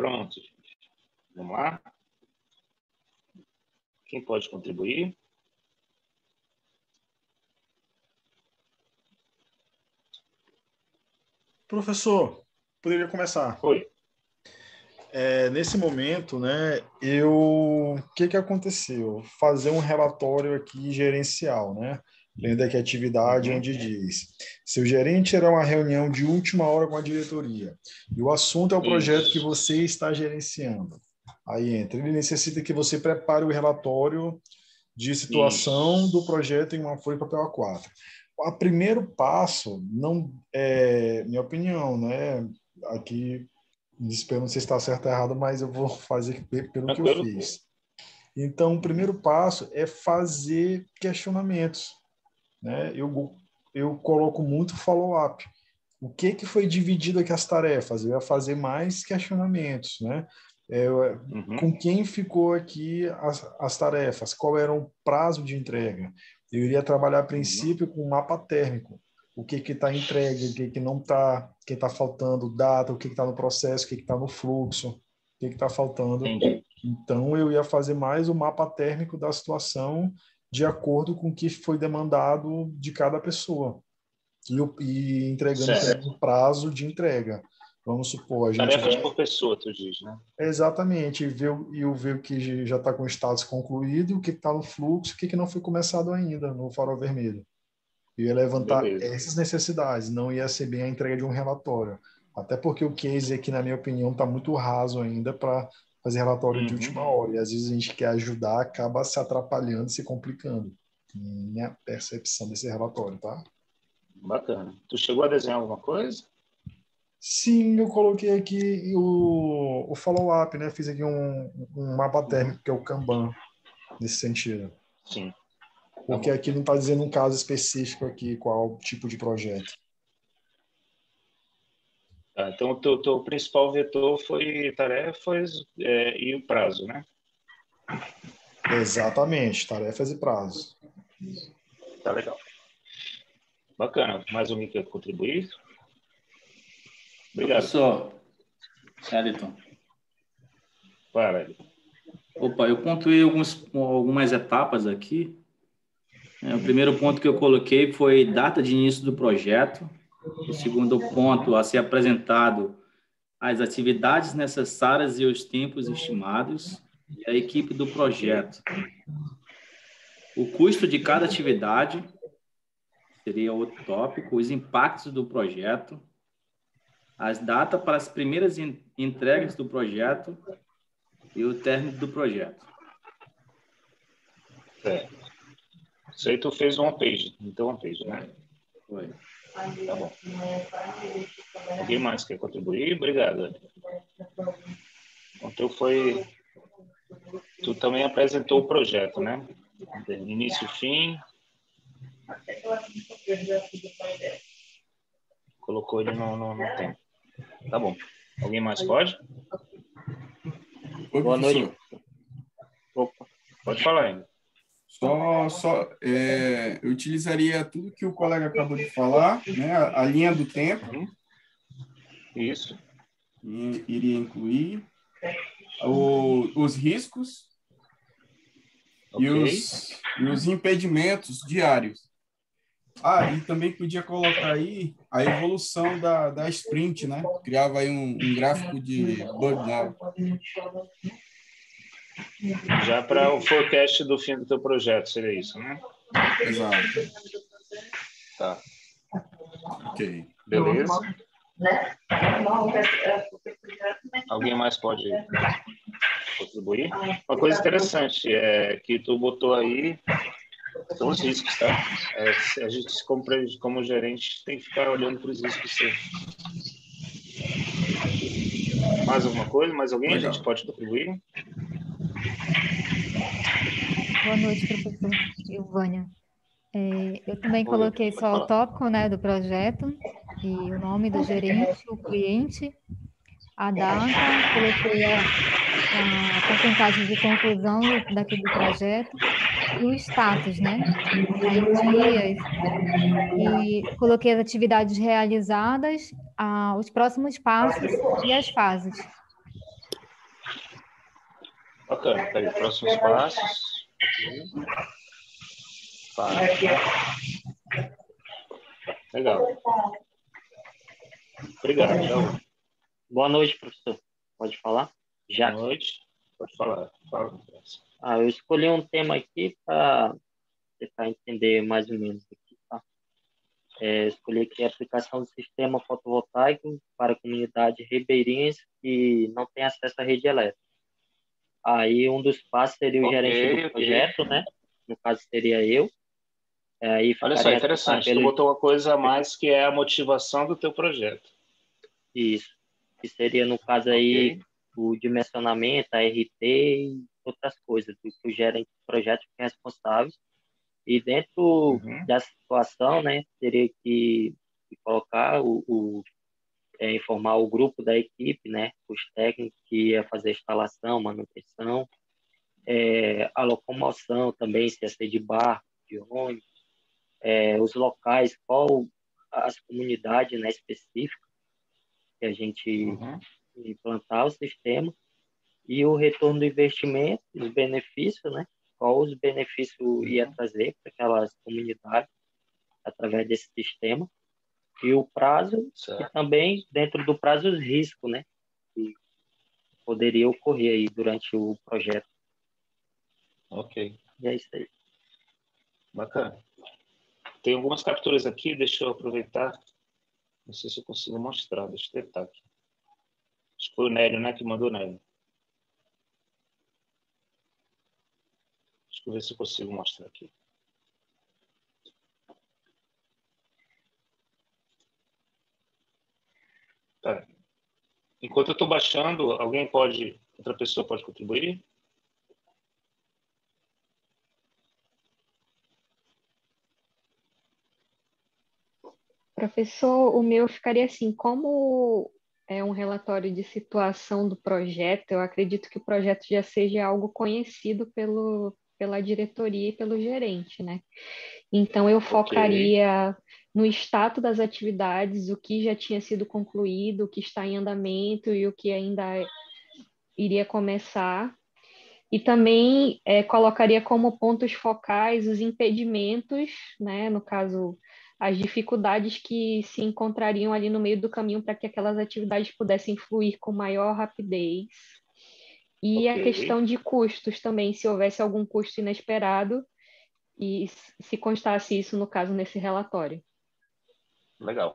Pronto, gente. Vamos lá? Quem pode contribuir? Professor, poderia começar? Oi. Nesse momento, né, o que aconteceu? Fazer um relatório aqui gerencial, né? Lendo aqui a atividade onde diz: seu gerente terá uma reunião de última hora com a diretoria e o assunto é o projeto que você está gerenciando. Aí entra, ele necessita que você prepare o relatório de situação do projeto em uma folha de papel A4. O primeiro passo, não é minha opinião, né? Aqui, não sei se está certo ou errado, mas eu vou fazer pelo que eu fiz. Então, o primeiro passo é fazer questionamentos, né? Eu coloco muito follow-up. O que foi dividido aqui as tarefas? Eu ia fazer mais questionamentos, né? Com quem ficou aqui as tarefas? Qual era o prazo de entrega? Eu iria trabalhar a princípio com um mapa térmico. O que está entregue, o que não está, o que está faltando, data, o que está no processo, o que está no fluxo, o que está faltando. Então, eu ia fazer mais o mapa térmico da situação de acordo com o que foi demandado de cada pessoa. E entregando o prazo de entrega. Vamos supor, a gente... Tarefas por pessoa, tu diz, né? Exatamente. Ver o que já está com o status concluído, o que está no fluxo, o que não foi começado ainda no farol vermelho. Eu ia levantar essas necessidades, não ia ser bem a entrega de um relatório. Até porque o case aqui, na minha opinião, está muito raso ainda para fazer relatório de última hora. E às vezes a gente quer ajudar, acaba se atrapalhando, se complicando. Minha percepção desse relatório, tá? Bacana. Tu chegou a desenhar alguma coisa? Sim, eu coloquei aqui o follow-up, né? Fiz aqui um mapa térmico, que é o Kanban, nesse sentido. Sim. Porque aqui não está dizendo um caso específico aqui, qual tipo de projeto. Então, o teu principal vetor foi tarefas e o prazo, né? Exatamente, tarefas e prazos. Tá legal. Bacana. Mais alguém quer contribuir? Obrigado. Professor Eliton. Para, Eliton. Opa, eu pontuei algumas etapas aqui. O primeiro ponto que eu coloquei foi data de início do projeto. O segundo ponto, a ser apresentado as atividades necessárias e os tempos estimados e a equipe do projeto. O custo de cada atividade seria outro tópico, os impactos do projeto, as datas para as primeiras entregas do projeto e o término do projeto. Isso aí tu fez uma page, então uma page, né? Foi. Tá bom. Alguém mais quer contribuir? Obrigado. Então tu também apresentou o projeto, né? Início e fim. Colocou ele no tempo. Tá bom. Alguém mais pode? Oi, boa professor. noite. Opa, pode falar ainda. Eu utilizaria tudo que o colega acabou de falar, né? A linha do tempo. Isso. Iria incluir os riscos e os impedimentos diários. E também podia colocar aí a evolução da sprint, né? Criava aí um gráfico de burnout. Já para o forecast do fim do teu projeto, seria isso, né? Exato. Tá. Ok. Beleza. Alguém mais pode contribuir? Uma coisa interessante é que tu botou aí são os riscos, tá? A gente, como gerente, tem que ficar olhando para os riscos sempre. Mais alguma coisa? Mais alguém? Legal. A gente pode contribuir? Boa noite, professor Ilvânia. Eu também coloquei só o tópico, né, do projeto e o nome do gerente, o cliente, a data, coloquei a porcentagem de conclusão daquele projeto e o status, né, em dias, e coloquei as atividades realizadas, os próximos passos e as fases. Bacana. Tá aí, próximos passos. Legal. Obrigado, Raul. Boa noite, professor. Pode falar? Já. Boa noite. Pode falar. Fala. Eu escolhi um tema aqui para tentar entender mais ou menos aqui, tá? Escolhi aqui a aplicação do sistema fotovoltaico para comunidades ribeirinhas que não têm acesso à rede elétrica. Aí um dos passos seria o gerente do projeto, né? No caso seria eu. Aí Olha só, interessante. Tu botou uma coisa a mais que é a motivação do teu projeto. Isso. Que seria, no caso aí, o dimensionamento, a RT e outras coisas, do que o gerente do projeto é responsável. E dentro da situação, né, teria que colocar informar o grupo da equipe, né, os técnicos que ia fazer a instalação, manutenção, a locomoção também, se ia ser de barco, de ônibus, os locais, qual as comunidades, né, específicas que a gente implantar o sistema, e o retorno do investimento, os benefícios, né, qual os benefícios ia trazer para aquelas comunidades através desse sistema, e o prazo, e também dentro do prazo os riscos, né, que poderia ocorrer aí durante o projeto. Ok. E é isso aí. Bacana. Tem algumas capturas aqui, deixa eu aproveitar. Não sei se eu consigo mostrar, deixa eu tentar aqui. Acho que foi o Nélio, né, que mandou o Nélio. Deixa eu ver se eu consigo mostrar aqui. Tá. Enquanto eu estou baixando, outra pessoa pode contribuir? Professor, o meu ficaria assim, como é um relatório de situação do projeto, eu acredito que o projeto já seja algo conhecido pela diretoria e pelo gerente, né? Então, eu focaria no status das atividades, o que já tinha sido concluído, o que está em andamento e o que ainda iria começar. E também colocaria como pontos focais os impedimentos, né? No caso, as dificuldades que se encontrariam ali no meio do caminho para que aquelas atividades pudessem fluir com maior rapidez. E a questão de custos também, se houvesse algum custo inesperado, e se constasse isso, no caso, nesse relatório. Legal.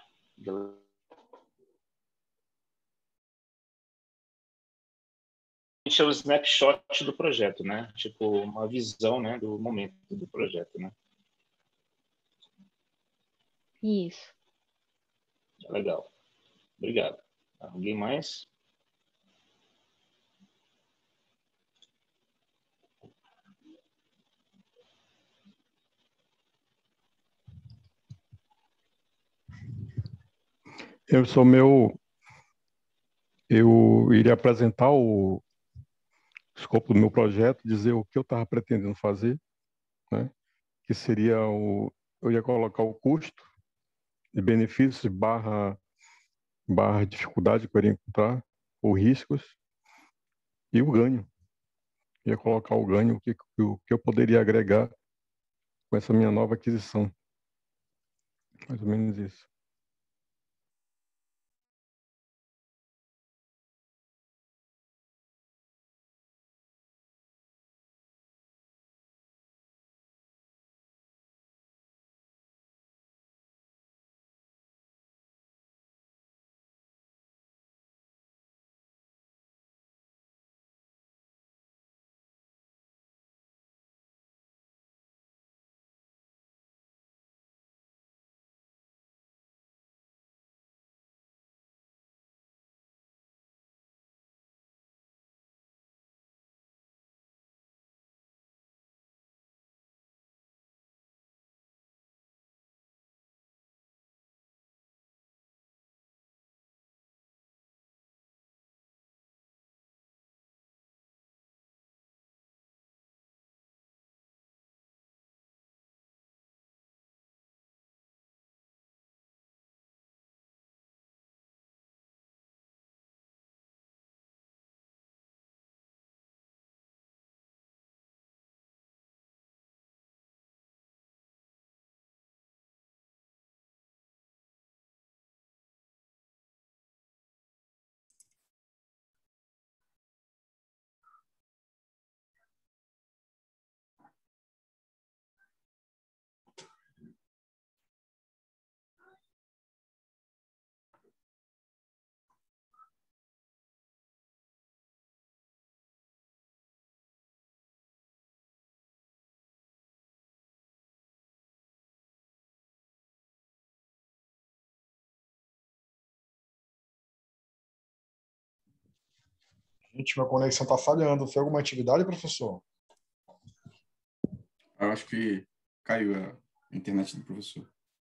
A gente chama o snapshot do projeto, né? Tipo, uma visão, né, do momento do projeto, né? Isso. Legal. Obrigado. Alguém mais? Eu iria apresentar o escopo do meu projeto, dizer o que eu estava pretendendo fazer, né? Que seria eu ia colocar o custo e benefícios barra dificuldade que eu iria encontrar, ou riscos, e o ganho. Ia colocar o ganho, o que eu poderia agregar com essa minha nova aquisição. Mais ou menos isso. Gente, minha conexão está falhando. Foi alguma atividade, professor? Eu acho que caiu a internet do professor.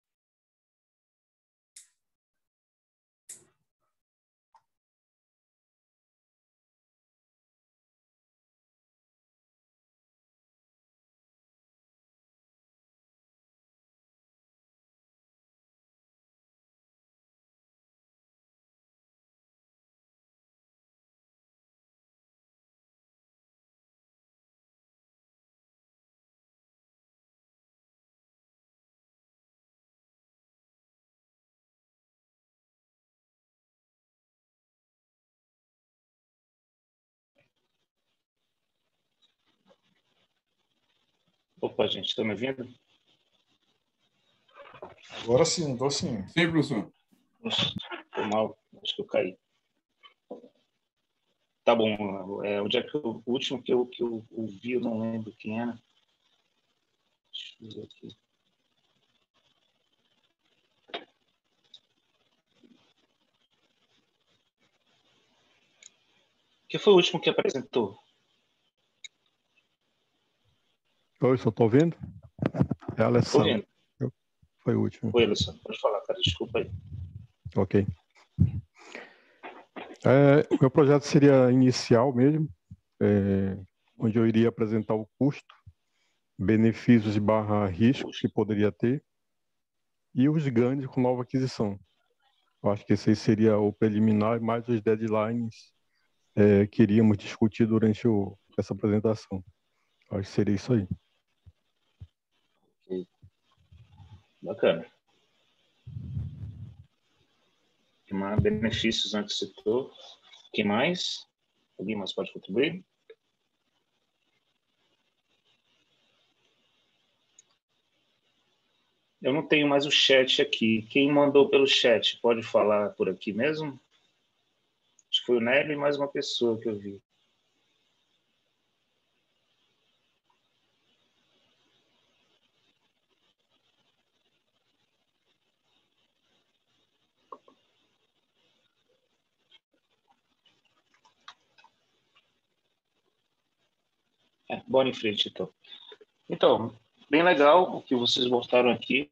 Opa, gente, estão me ouvindo? Agora sim, estou sim. Sim, professor. Foi mal, acho que eu caí. Tá bom, onde é que o último que eu ouvi, eu não lembro quem era. Deixa eu ver aqui. Quem foi o último que apresentou? Oi, só estou ouvindo? É a Estou Alessandro. ouvindo. Foi o último. Oi, Alessandro, pode falar, cara, desculpa aí. Ok. O meu projeto seria inicial mesmo, onde eu iria apresentar o custo, benefícios / riscos que poderia ter e os ganhos com nova aquisição. Eu acho que esse aí seria o preliminar, mais os deadlines que iríamos discutir durante essa apresentação. Eu acho que seria isso aí. Okay. Bacana. Que mais benefícios antes citou? O que mais? Alguém mais pode contribuir? Eu não tenho mais o chat aqui. Quem mandou pelo chat pode falar por aqui mesmo? Acho que foi o Nélio e mais uma pessoa que eu vi. Bora em frente, então. Então, bem legal o que vocês mostraram aqui.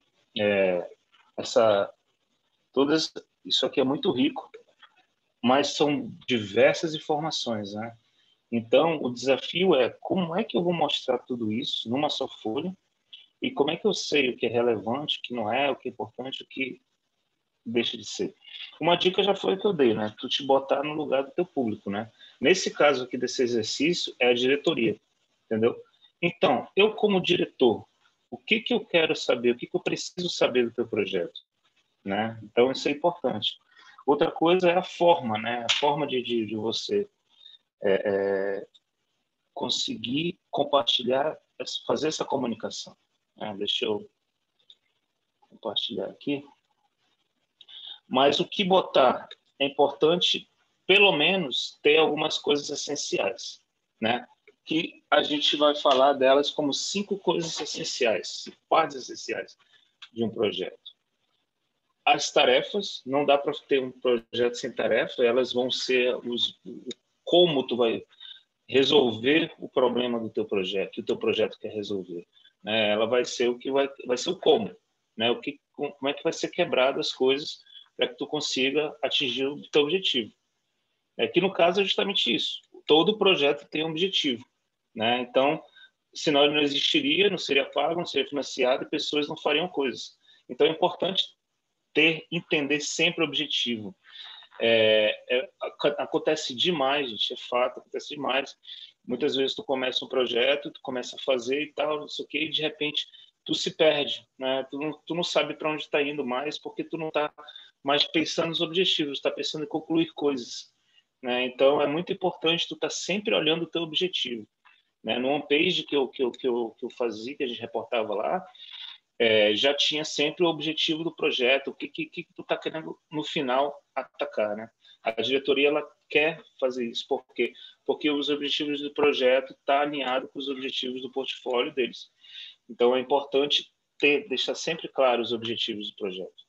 Isso aqui é muito rico, mas são diversas informações, né? Então, o desafio é como é que eu vou mostrar tudo isso numa só folha e como é que eu sei o que é relevante, o que não é, o que é importante, o que deixa de ser. Uma dica já foi que eu dei, né? Tu te botar no lugar do teu público, né? Nesse caso aqui desse exercício é a diretoria, entendeu? Então, eu como diretor, o que que eu quero saber, o que que eu preciso saber do teu projeto, né? Então, isso é importante. Outra coisa é a forma, né? A forma de você conseguir compartilhar, fazer essa comunicação. Deixa eu compartilhar aqui. Mas o que botar é importante, pelo menos, ter algumas coisas essenciais, né? Que a gente vai falar delas como 5 coisas essenciais, 5 partes essenciais de um projeto. As tarefas, não dá para ter um projeto sem tarefa, elas vão ser como tu vai resolver o problema do teu projeto, que o teu projeto quer resolver, né? Ela vai ser o que vai ser o como, né? Como é que vai ser quebrado as coisas para que tu consiga atingir o teu objetivo. Que no caso é justamente isso. Todo projeto tem um objetivo, né? Então, senão ele não existiria, não seria pago, não seria financiado e pessoas não fariam coisas. Então é importante entender sempre o objetivo. Acontece demais, gente, é fato, acontece demais. Muitas vezes tu começa um projeto, tu começa a fazer e tal, não sei o quê, e de repente tu se perde, né? Tu não sabe para onde está indo mais, porque tu não está mais pensando nos objetivos, está pensando em concluir coisas, né? Então é muito importante tu estar sempre olhando o teu objetivo, né? No homepage que eu fazia, que a gente reportava lá, já tinha sempre o objetivo do projeto, o que tu está querendo no final atacar, né? A diretoria ela quer fazer isso porque os objetivos do projeto estão alinhados com os objetivos do portfólio deles. Então é importante deixar sempre claro os objetivos do projeto.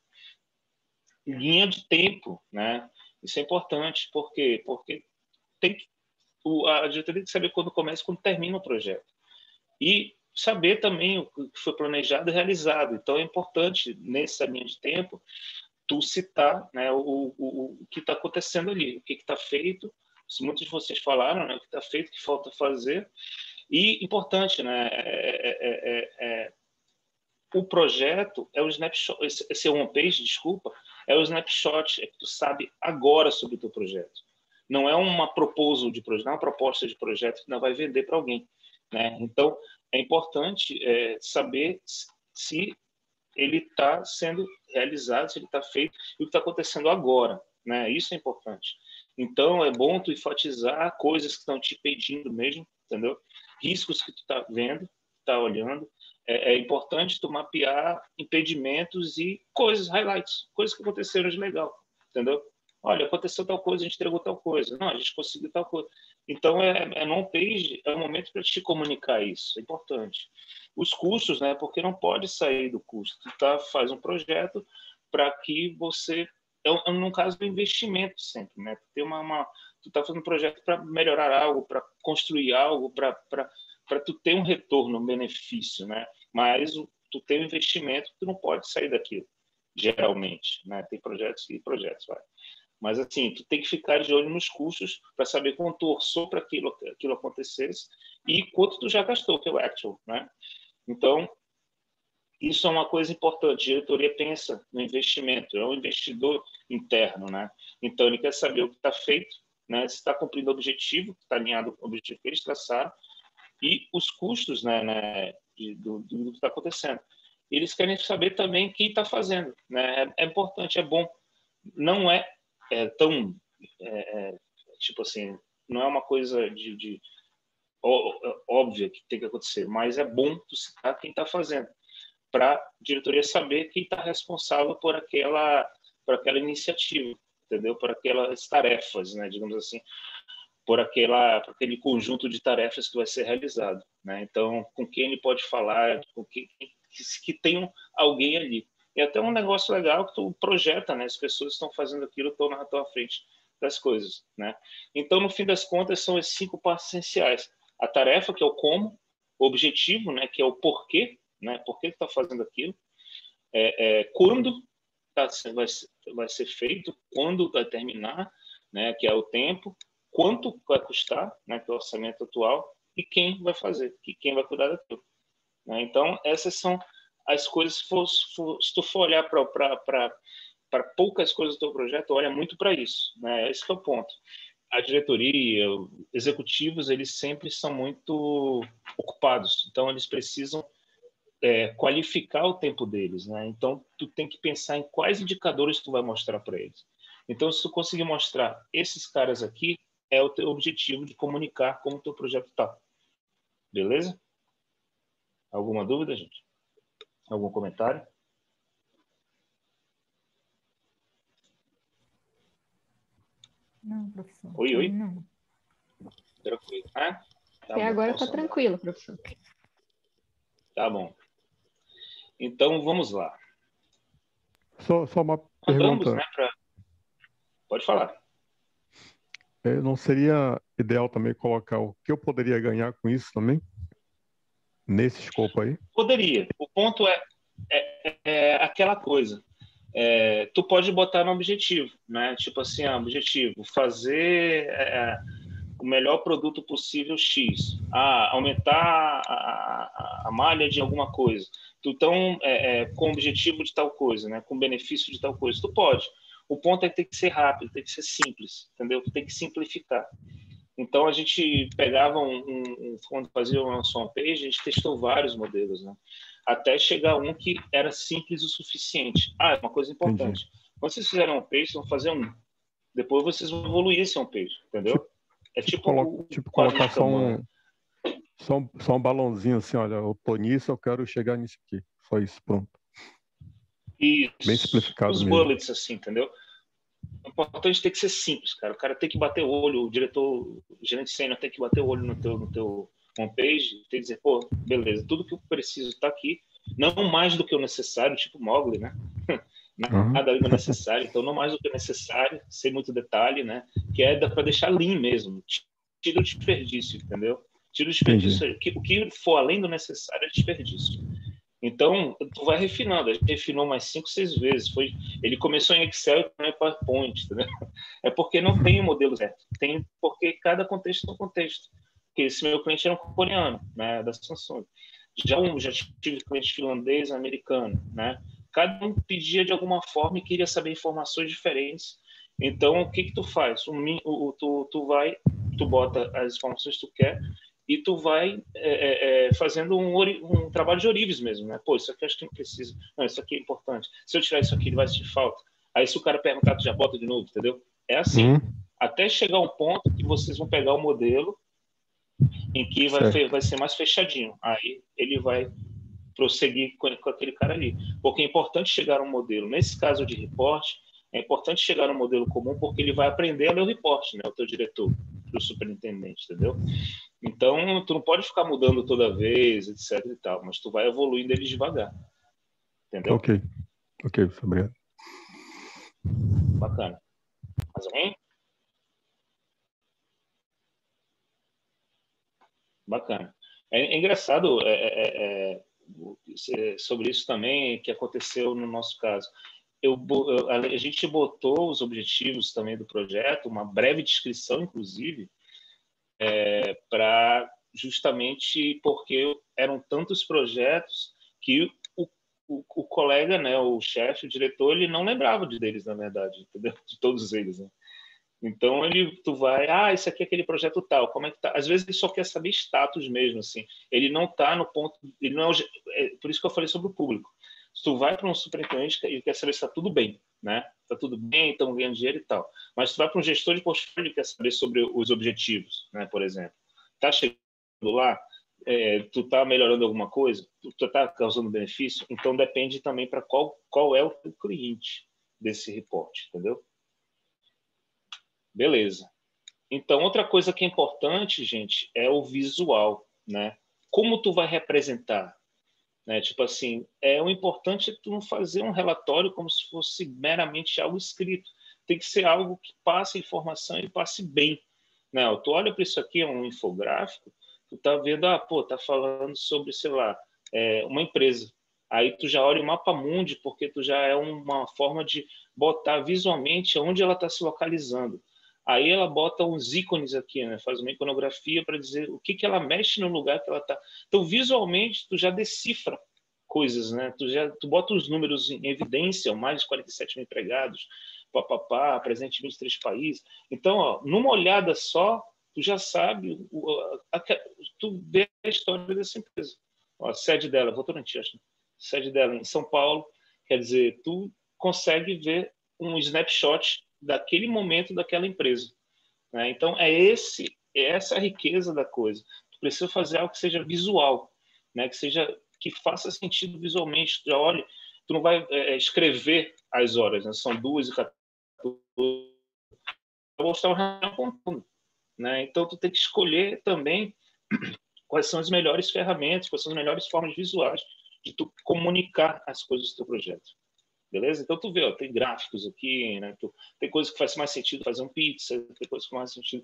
Linha de tempo, né? Isso é importante porque tem que a diretoria tem que saber quando começa e quando termina o projeto. E saber também o que foi planejado e realizado. Então, é importante, nessa linha de tempo, tu citar, né, o que está acontecendo ali, o que está feito. Muitos de vocês falaram, né, o que está feito, o que falta fazer. E, importante, né, o projeto é o snapshot, esse one-page, desculpa, é o snapshot, é que tu sabe agora sobre o teu projeto. Não é uma proposal de projeto, não é uma proposta de projeto que não vai vender para alguém, né? Então, é importante saber se ele está sendo realizado, se ele está feito e o que está acontecendo agora, né? Isso é importante. Então, é bom tu enfatizar coisas que estão te pedindo mesmo, entendeu? Riscos que tu está vendo, está olhando. É importante tu mapear impedimentos e coisas, highlights, coisas que aconteceram de legal, entendeu? Olha, aconteceu tal coisa, a gente entregou tal coisa. Não, a gente conseguiu tal coisa. Então, no on-page é o momento para te comunicar isso, é importante. Os custos, né? Porque não pode sair do custo. Tu faz um projeto para que você... no caso do investimento sempre, né? Tu está fazendo um projeto para melhorar algo, para construir algo, para tu ter um retorno, um benefício, né? Mas tu tem um investimento, tu não pode sair daquilo, geralmente, né? Tem projetos e projetos, vai. Mas, assim, tu tem que ficar de olho nos custos para saber quanto tu orçou para aquilo acontecesse e quanto tu já gastou, que é o actual, né? Então, isso é uma coisa importante. A diretoria pensa no investimento, é um investidor interno, né? Então, ele quer saber o que está feito, né? Se está cumprindo o objetivo, está alinhado com o objetivo que eles traçaram, e os custos, né, do que está acontecendo. Eles querem saber também quem está fazendo, né? É importante, é bom. Não é tão, tipo assim, não é uma coisa óbvia que tem que acontecer, mas é bom tu citar quem está fazendo, para a diretoria saber quem está responsável por aquela iniciativa, entendeu? Por aquelas tarefas, né, digamos assim, por aquele conjunto de tarefas que vai ser realizado, né? Então, com quem ele pode falar, que tenha alguém ali. E até um negócio legal que tu projeta, né? As pessoas estão fazendo aquilo, estão na tua frente das coisas, né? Então, no fim das contas, são esses 5 passos essenciais. A tarefa, que é o como, o objetivo, né? Que é o porquê, né? Por que tu está fazendo aquilo? Quando vai ser feito, quando vai terminar, né? Que é o tempo, quanto vai custar, né? Que é o orçamento atual, e quem vai fazer, quem vai cuidar daquilo, né? Então, essas são as coisas. Se tu for olhar para poucas coisas do teu projeto, olha muito para isso, né? Esse que é o ponto. A diretoria, executivos, eles sempre são muito ocupados, então eles precisam qualificar o tempo deles, né? Então, tu tem que pensar em quais indicadores tu vai mostrar para eles. Então, se tu conseguir mostrar esses caras aqui, é o teu objetivo de comunicar como o teu projeto está. Beleza? Alguma dúvida, gente? Algum comentário? Não, professor. Oi. Não. Tranquilo. Tá bom, agora está tranquilo, professor. Tá bom. Então, vamos lá. Só uma pergunta. Né, Pode falar. Não seria ideal também colocar o que eu poderia ganhar com isso também? Nesse escopo aí? Poderia. O ponto é aquela coisa. Tu pode botar no objetivo, né? Tipo assim, objetivo, fazer o melhor produto possível X. Aumentar a malha de alguma coisa. Então, com o objetivo de tal coisa, né? Com benefício de tal coisa. Tu pode. O ponto é que tem que ser rápido, tem que ser simples, entendeu? Tem que simplificar. Então, a gente pegava quando fazia uma homepage, a gente testou vários modelos, né? Até chegar um que era simples o suficiente. Uma coisa importante. Entendi. Quando vocês fizerem uma page, vocês vão fazer um. Depois vocês vão evoluir esse homepage, entendeu? Colocar só um balãozinho assim, olha, eu tô nisso, eu quero chegar nisso aqui. Só isso, pronto. Isso. Bem simplificado os mesmo. bullets, assim, entendeu? O importante tem que ser simples, cara. O cara tem que bater o olho, o gerente sênior tem que bater o olho no teu homepage, tem que dizer, pô, beleza, tudo que eu preciso tá aqui, não mais do que o necessário, tipo Mogli, né? Nada além do necessário, então não mais do que o necessário, sem muito detalhe, né? Que é para deixar lean mesmo, tira o desperdício, entendeu? Tira o desperdício. O que for além do necessário é desperdício. Então, tu vai refinando. A gente refinou mais 5, 6 vezes. Ele começou em Excel e também em PowerPoint, entendeu? É porque não tem o modelo certo. Tem porque cada contexto é um contexto. Porque esse meu cliente era um coreano, né, da Samsung. Já tive cliente finlandês, americano, né? Cada um pedia de alguma forma e queria saber informações diferentes. Então, o que tu faz? Tu bota as informações que tu quer e tu vai fazendo um trabalho de ourives mesmo, né? Pô, isso aqui eu acho que não precisa. Não, isso aqui é importante. Se eu tirar isso aqui, ele vai sentir falta. Aí, se o cara perguntar, tu já bota de novo, entendeu? É assim. Até chegar um ponto que vocês vão pegar o modelo em que vai ser mais fechadinho. Aí, ele vai prosseguir com aquele cara ali. Porque é importante chegar a um modelo. Nesse caso de reporte, é importante chegar a um modelo comum porque ele vai aprender a ler o reporte, né? O teu diretor, o superintendente, entendeu? Então, tu não pode ficar mudando toda vez, etc e tal, mas tu vai evoluindo eles devagar. Entendeu? Ok, obrigado. Bacana. Mais alguém? Bacana. É engraçado sobre isso também que aconteceu no nosso caso. A gente botou os objetivos também do projeto, uma breve descrição, inclusive, para justamente porque eram tantos projetos que o colega, né, o chefe, o diretor, ele não lembrava deles, na verdade, entendeu? De todos eles, né? Então tu vai, esse aqui é aquele projeto tal, como é que tá? Às vezes ele só quer saber status mesmo, assim. Ele não tá no ponto, ele não por isso que eu falei sobre o público. Se tu vai para um superintendente, ele quer saber se está tudo bem, né? Está tudo bem, estão ganhando dinheiro e tal. Mas se tu vai para um gestor de portfólio, ele quer saber sobre os objetivos, né? Por exemplo, tá chegando lá, tu tá melhorando alguma coisa, tu tá causando benefício, então depende também para qual é o teu cliente desse reporte, entendeu? Beleza. Então, outra coisa que é importante, gente, é o visual, né? Como tu vai representar, né? Tipo assim, o importante é tu não fazer um relatório como se fosse meramente algo escrito. Tem que ser algo que passe informação e passe bem, né? Tu olha para isso aqui, é um infográfico, tu tá vendo, tá falando sobre, sei lá, uma empresa. Aí tu já olha o mapa mundi, porque tu já é uma forma de botar visualmente onde ela está se localizando. Aí ela bota uns ícones aqui, né? Faz uma iconografia para dizer o que ela mexe no lugar que ela está. Então, visualmente, tu já decifra coisas, né? Tu bota os números em evidência, mais de 47 mil empregados, presente em 23 países. Então, numa olhada só, tu já sabe, tu vê a história dessa empresa. A sede dela, Votorantim, acho. Sede dela em São Paulo, quer dizer, tu consegue ver um snapshot daquele momento daquela empresa, né? Então essa a riqueza da coisa. Tu precisa fazer algo que seja visual, né? Que faça sentido visualmente. Tu já olha, tu não vai escrever as horas, né? São 2h14. Vou mostrar o reunião contando, né? Então tu tem que escolher também quais são as melhores ferramentas, quais são as melhores formas visuais de tu comunicar as coisas do teu projeto. Beleza? Então, tu vê, tem gráficos aqui, né? Tem coisas que faz mais sentido fazer um pizza, tem coisas que faz mais sentido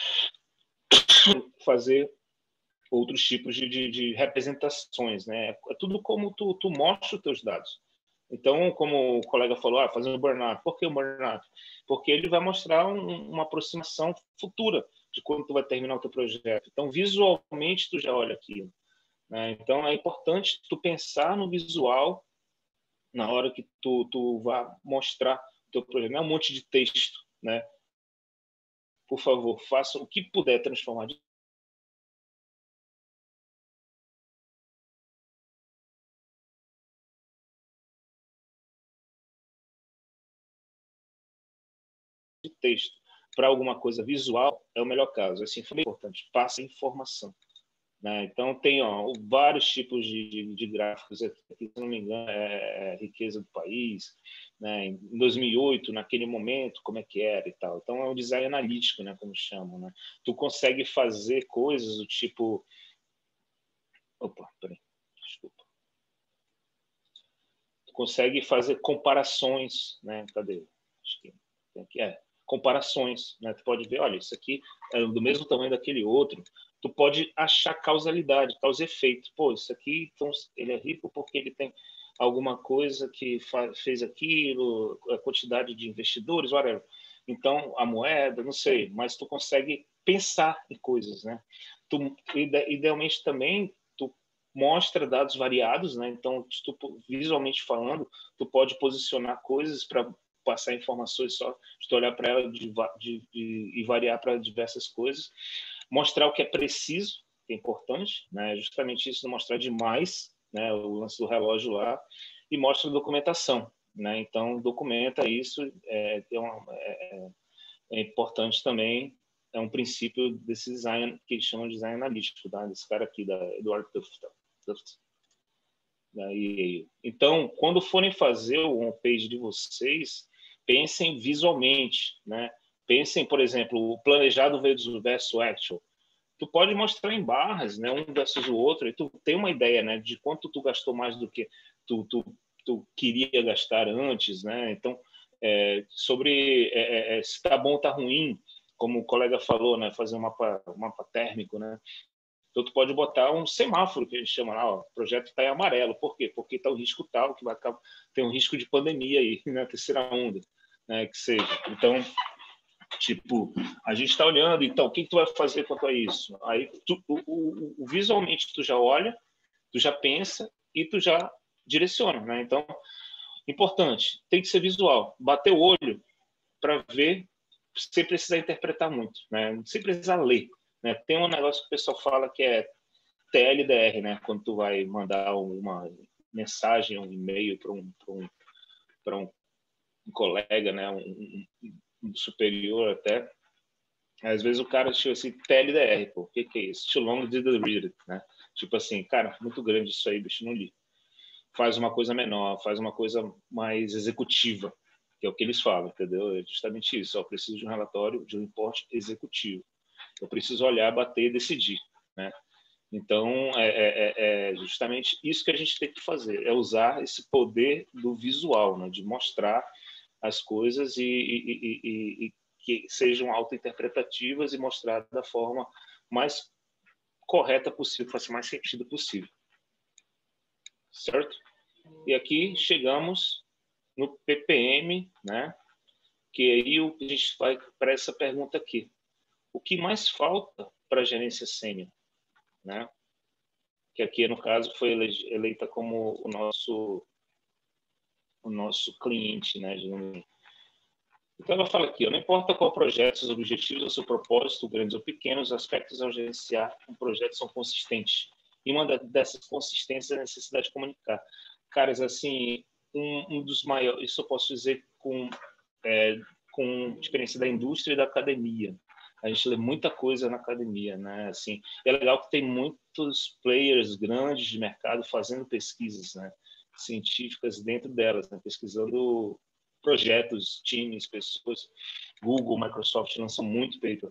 fazer outros tipos de representações, né? É tudo como tu mostra os teus dados. Então, como o colega falou, fazer um burnout. Por que o burnout? Porque ele vai mostrar uma aproximação futura de quando tu vai terminar o teu projeto. Então, visualmente, tu já olha aquilo, né? Então, é importante tu pensar no visual na hora que tu vai mostrar o teu projeto. Não é um monte de texto, né? Por favor, faça o que puder transformar de texto para alguma coisa visual, é o melhor caso. Assim, foi importante. Passa informação, né? Então, tem vários tipos de gráficos aqui, se não me engano, riqueza do país, né? Em 2008, naquele momento, como é que era e tal. Então, é um design analítico, né? Como chamam, né? Tu consegue fazer coisas do tipo... Opa, peraí, desculpa. Tu consegue fazer comparações, né? Cadê? Acho que tem aqui, comparações, né? Tu pode ver, olha, isso aqui é do mesmo tamanho daquele outro. Tu pode achar causalidade, causa e efeito. Pô, isso aqui, então, ele é rico porque ele tem alguma coisa que fez aquilo, a quantidade de investidores, whatever. Então, a moeda, não sei, mas tu consegue pensar em coisas, né? Tu, idealmente também, tu mostra dados variados, né? Então, tu, visualmente falando, tu pode posicionar coisas para passar informações só, de tu olhar para ela e variar para diversas coisas. Mostrar o que é preciso, que é importante, né? Justamente isso, não mostrar demais, né? O lance do relógio lá, e mostra a documentação, né? Então, documenta isso, é importante também, é um princípio desse design, que eles chamam de design analítico, tá? Desse cara aqui, da Edward Tufte. Então, quando forem fazer o homepage de vocês, pensem visualmente, né? Pensem, por exemplo, o planejado versus actual. Tu pode mostrar em barras, né, um versus o outro, e tu tem uma ideia, né, de quanto tu gastou mais do que tu queria gastar antes, né? Então, sobre se tá bom ou tá ruim, como o colega falou, né, fazer um mapa térmico, né? Então, tu pode botar um semáforo, que a gente chama lá, ó, o projeto está em amarelo. Por quê? Porque está o risco tal, que vai ter um risco de pandemia aí, né, terceira onda, né, que seja. Então, tipo, a gente está olhando, então, o que tu vai fazer quanto a isso? Aí, visualmente, tu já olha, tu já pensa e tu já direciona, né? Então, importante, tem que ser visual. Bater o olho para ver, sem precisar interpretar muito, né? Sem precisar ler, né? Tem um negócio que o pessoal fala que é TLDR, né? Quando tu vai mandar uma mensagem, um e-mail para um colega, né? Um superior até, às vezes o cara chama assim, TLDR, pô, o que é isso? Too long didn't read it, né? Tipo assim, cara, muito grande isso aí, bicho, não li. Faz uma coisa menor, faz uma coisa mais executiva, que é o que eles falam, entendeu? É justamente isso, eu preciso de um relatório, de um reporte executivo. Eu preciso olhar, bater e decidir, né? Então, é justamente isso que a gente tem que fazer, é usar esse poder do visual, né? De mostrar as coisas e que sejam autointerpretativas e mostrar da forma mais correta possível, que faça mais sentido possível. Certo? E aqui chegamos no PPM, né? Que aí a gente vai para essa pergunta aqui. O que mais falta para a gerência sênior, né? Que aqui, no caso, foi eleita como o nosso cliente, né? Então, ela fala aqui, não importa qual projeto, seus objetivos, o seu propósito, grandes ou pequenos, os aspectos ao gerenciar um projeto são consistentes. E uma dessas consistências é a necessidade de comunicar. Caras, assim, um dos maiores, isso eu posso dizer com experiência da indústria e da academia. A gente lê muita coisa na academia, né? Assim, é legal que tem muitos players grandes de mercado fazendo pesquisas, né? Científicas dentro delas, né? Pesquisando projetos, times, pessoas. Google, Microsoft lançam muito paper.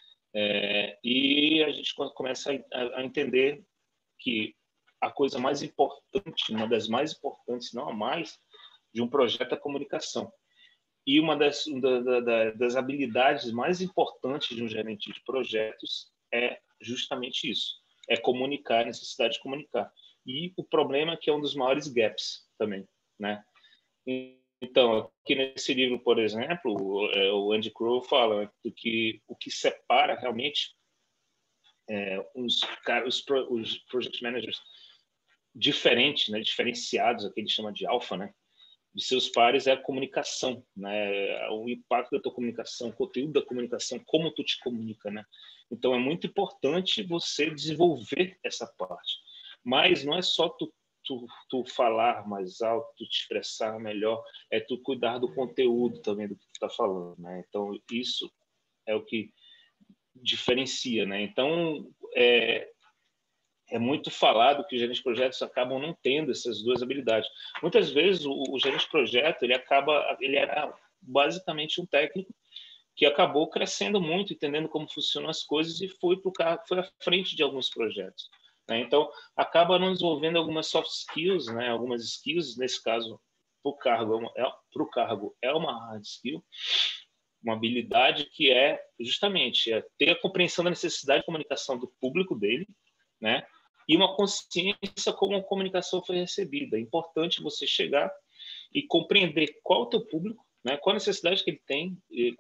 E a gente começa a entender que a coisa mais importante, uma das mais importantes, não a mais, de um projeto é a comunicação. E uma das habilidades mais importantes de um gerente de projetos é justamente isso, é comunicar, a necessidade de comunicar. E o problema é que é um dos maiores gaps também, né? Então, aqui nesse livro, por exemplo, o Andy Crow fala do que o que separa realmente os project managers diferentes, né, diferenciados, aqui ele chama de alfa, né, de seus pares é a comunicação, né, o impacto da tua comunicação, o conteúdo da comunicação, como tu te comunica, né. Então é muito importante você desenvolver essa parte, mas não é só tu falar mais alto, tu te expressar melhor, é tu cuidar do conteúdo também do que tu está falando, né. Então isso é o que diferencia, né. Então é muito falado que os gerentes de projetos acabam não tendo essas duas habilidades. Muitas vezes o gerente de projeto ele era basicamente um técnico que acabou crescendo muito, entendendo como funcionam as coisas e foi à frente de alguns projetos, né? Então acaba não desenvolvendo algumas soft skills, né? Algumas skills, nesse caso para o cargo é uma hard skill, uma habilidade que é justamente ter a compreensão da necessidade de comunicação do público dele, né? E uma consciência como a comunicação foi recebida. É importante você chegar e compreender qual é o teu público, né? Qual a necessidade que ele tem,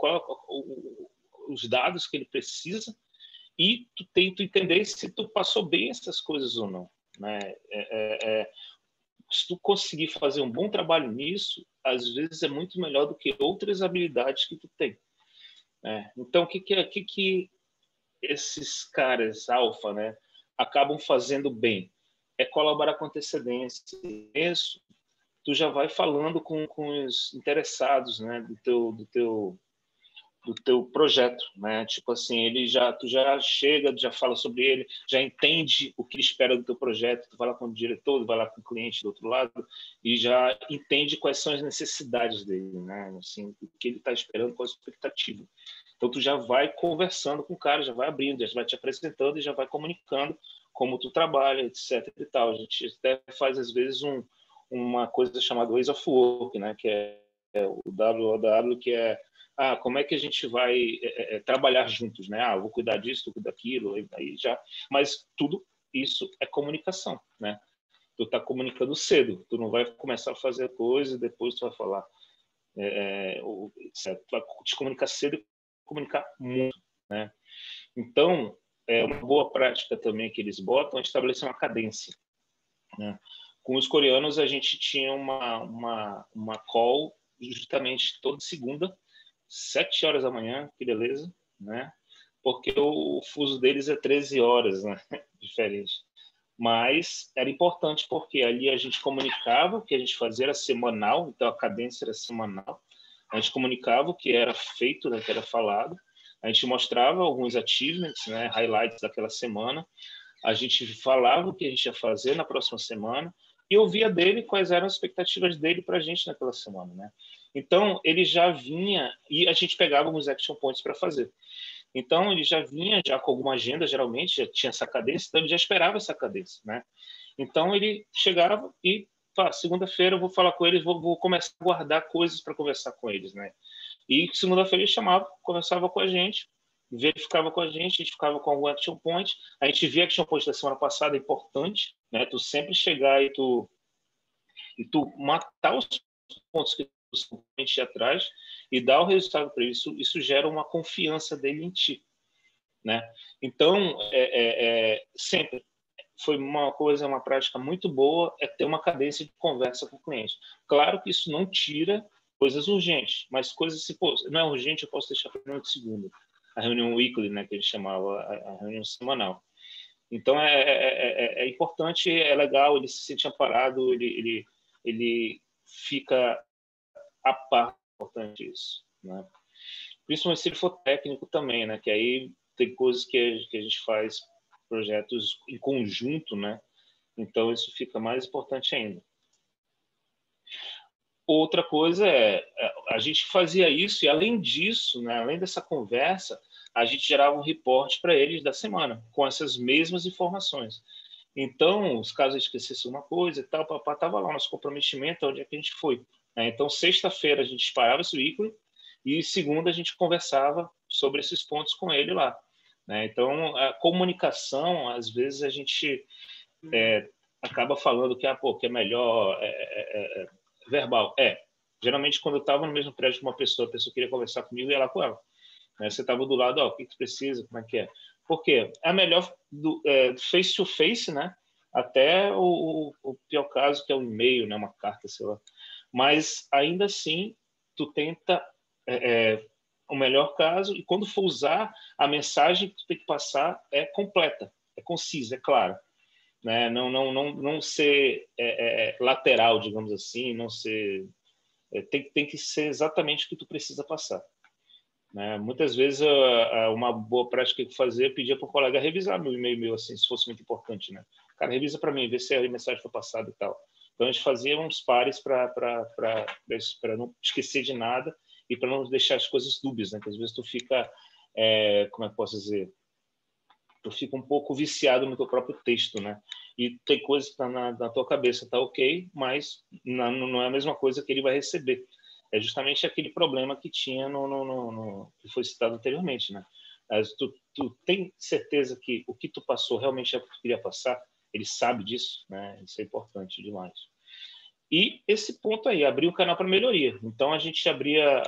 os dados que ele precisa, e tu entender se tu passou bem essas coisas ou não, né? Se tu conseguir fazer um bom trabalho nisso, às vezes é muito melhor do que outras habilidades que tu tem. Então, o que esses caras alfa, né, acabam fazendo bem? É colaborar com antecedência. Isso, tu já vai falando com os interessados, né, do teu projeto, né? Tipo assim, tu já chega, já fala sobre ele, já entende o que ele espera do teu projeto, tu vai lá com o diretor, tu vai lá com o cliente do outro lado e já entende quais são as necessidades dele, né? Assim, o que ele está esperando, qual a expectativa. Então tu já vai conversando com o cara, já vai abrindo, já vai te apresentando e já vai comunicando como tu trabalha, etc. e tal. A gente até faz às vezes uma coisa chamada Ways of Work, né? Que é o WOW, que é como é que a gente vai trabalhar juntos, né? Vou cuidar disso, vou cuidar daquilo, aí já. Mas tudo isso é comunicação, né? Tu está comunicando cedo, tu não vai começar a fazer coisa e depois tu vai falar. Tu vai te comunicar cedo e comunicar muito, né? Então, uma boa prática também que eles botam é estabelecer uma cadência, né? Com os coreanos, a gente tinha uma call justamente toda segunda, 7 horas da manhã, que beleza, né? Porque o fuso deles é 13 horas, né? Diferente. Mas era importante porque ali a gente comunicava o que a gente fazia, era semanal, então a cadência era semanal. A gente comunicava o que era feito, né, que era falado. A gente mostrava alguns achievements, né, highlights daquela semana. A gente falava o que a gente ia fazer na próxima semana e ouvia dele quais eram as expectativas dele para a gente naquela semana, né? Então, ele já vinha e a gente pegava alguns action points para fazer. Então, ele já vinha já com alguma agenda, geralmente, já tinha essa cadência, então ele já esperava essa cadência, né? Então, ele chegava e, segunda-feira eu vou falar com eles, vou começar a guardar coisas para conversar com eles, né? E segunda-feira ele chamava, conversava com a gente, verificava com a gente ficava com algum action point. A gente via action point da semana passada, é importante, né? Tu sempre chegar e tu matar os pontos que a gente ia atrás e dar o resultado para isso gera uma confiança dele em ti, né? Então, sempre foi uma prática muito boa ter uma cadência de conversa com o cliente. Claro que isso não tira coisas urgentes, mas coisas se não é urgente, eu posso deixar para a reunião de segunda, a reunião weekly, né, que ele chamava, a reunião semanal. Então é importante, é legal, ele se sente amparado, ele fica a par, é importante isso, né? Principalmente se ele for técnico também, né? Que aí tem coisas que a gente faz projetos em conjunto, né? Então isso fica mais importante ainda. Outra coisa a gente fazia isso e além disso, né? Além dessa conversa, a gente gerava um report para eles da semana com essas mesmas informações. Então, os casos esquecesse uma coisa e tal, papai estava lá nosso comprometimento, onde é que a gente foi. Então, sexta-feira a gente disparava esse weekly e segunda a gente conversava sobre esses pontos com ele lá. Então, a comunicação, às vezes a gente acaba falando que é melhor verbal. Geralmente, quando eu estava no mesmo prédio com uma pessoa, a pessoa queria conversar comigo e ia lá com ela. Você estava do lado, o que tu precisa, como é que é? Porque é melhor face-to-face, né? Até o pior caso, que é o e-mail, né? Uma carta, sei lá. Mas, ainda assim, tu tenta o melhor caso e, quando for usar, a mensagem que tu tem que passar é completa, é concisa, é clara. Né? Não ser lateral, digamos assim, não ser... tem que ser exatamente o que tu precisa passar. Né? Muitas vezes, uma boa prática que eu fazia, eu pedia para o colega revisar meu e-mail, assim, se fosse muito importante. Né? Cara, revisa para mim, vê se a mensagem foi passada e tal. Então, a gente fazia uns pares para não esquecer de nada e para não deixar as coisas dúbias, né? Porque às vezes tu fica, como é que eu posso dizer? Tu fica um pouco viciado no teu próprio texto, né? E tem coisa que tá na tua cabeça, tá ok, mas não é a mesma coisa que ele vai receber. é justamente aquele problema que tinha que foi citado anteriormente, né? Mas tu tem certeza que o que tu passou realmente é o que tu queria passar? Ele sabe disso, né? Isso é importante demais. E esse ponto aí, abrir o canal para melhoria. Então, a gente abria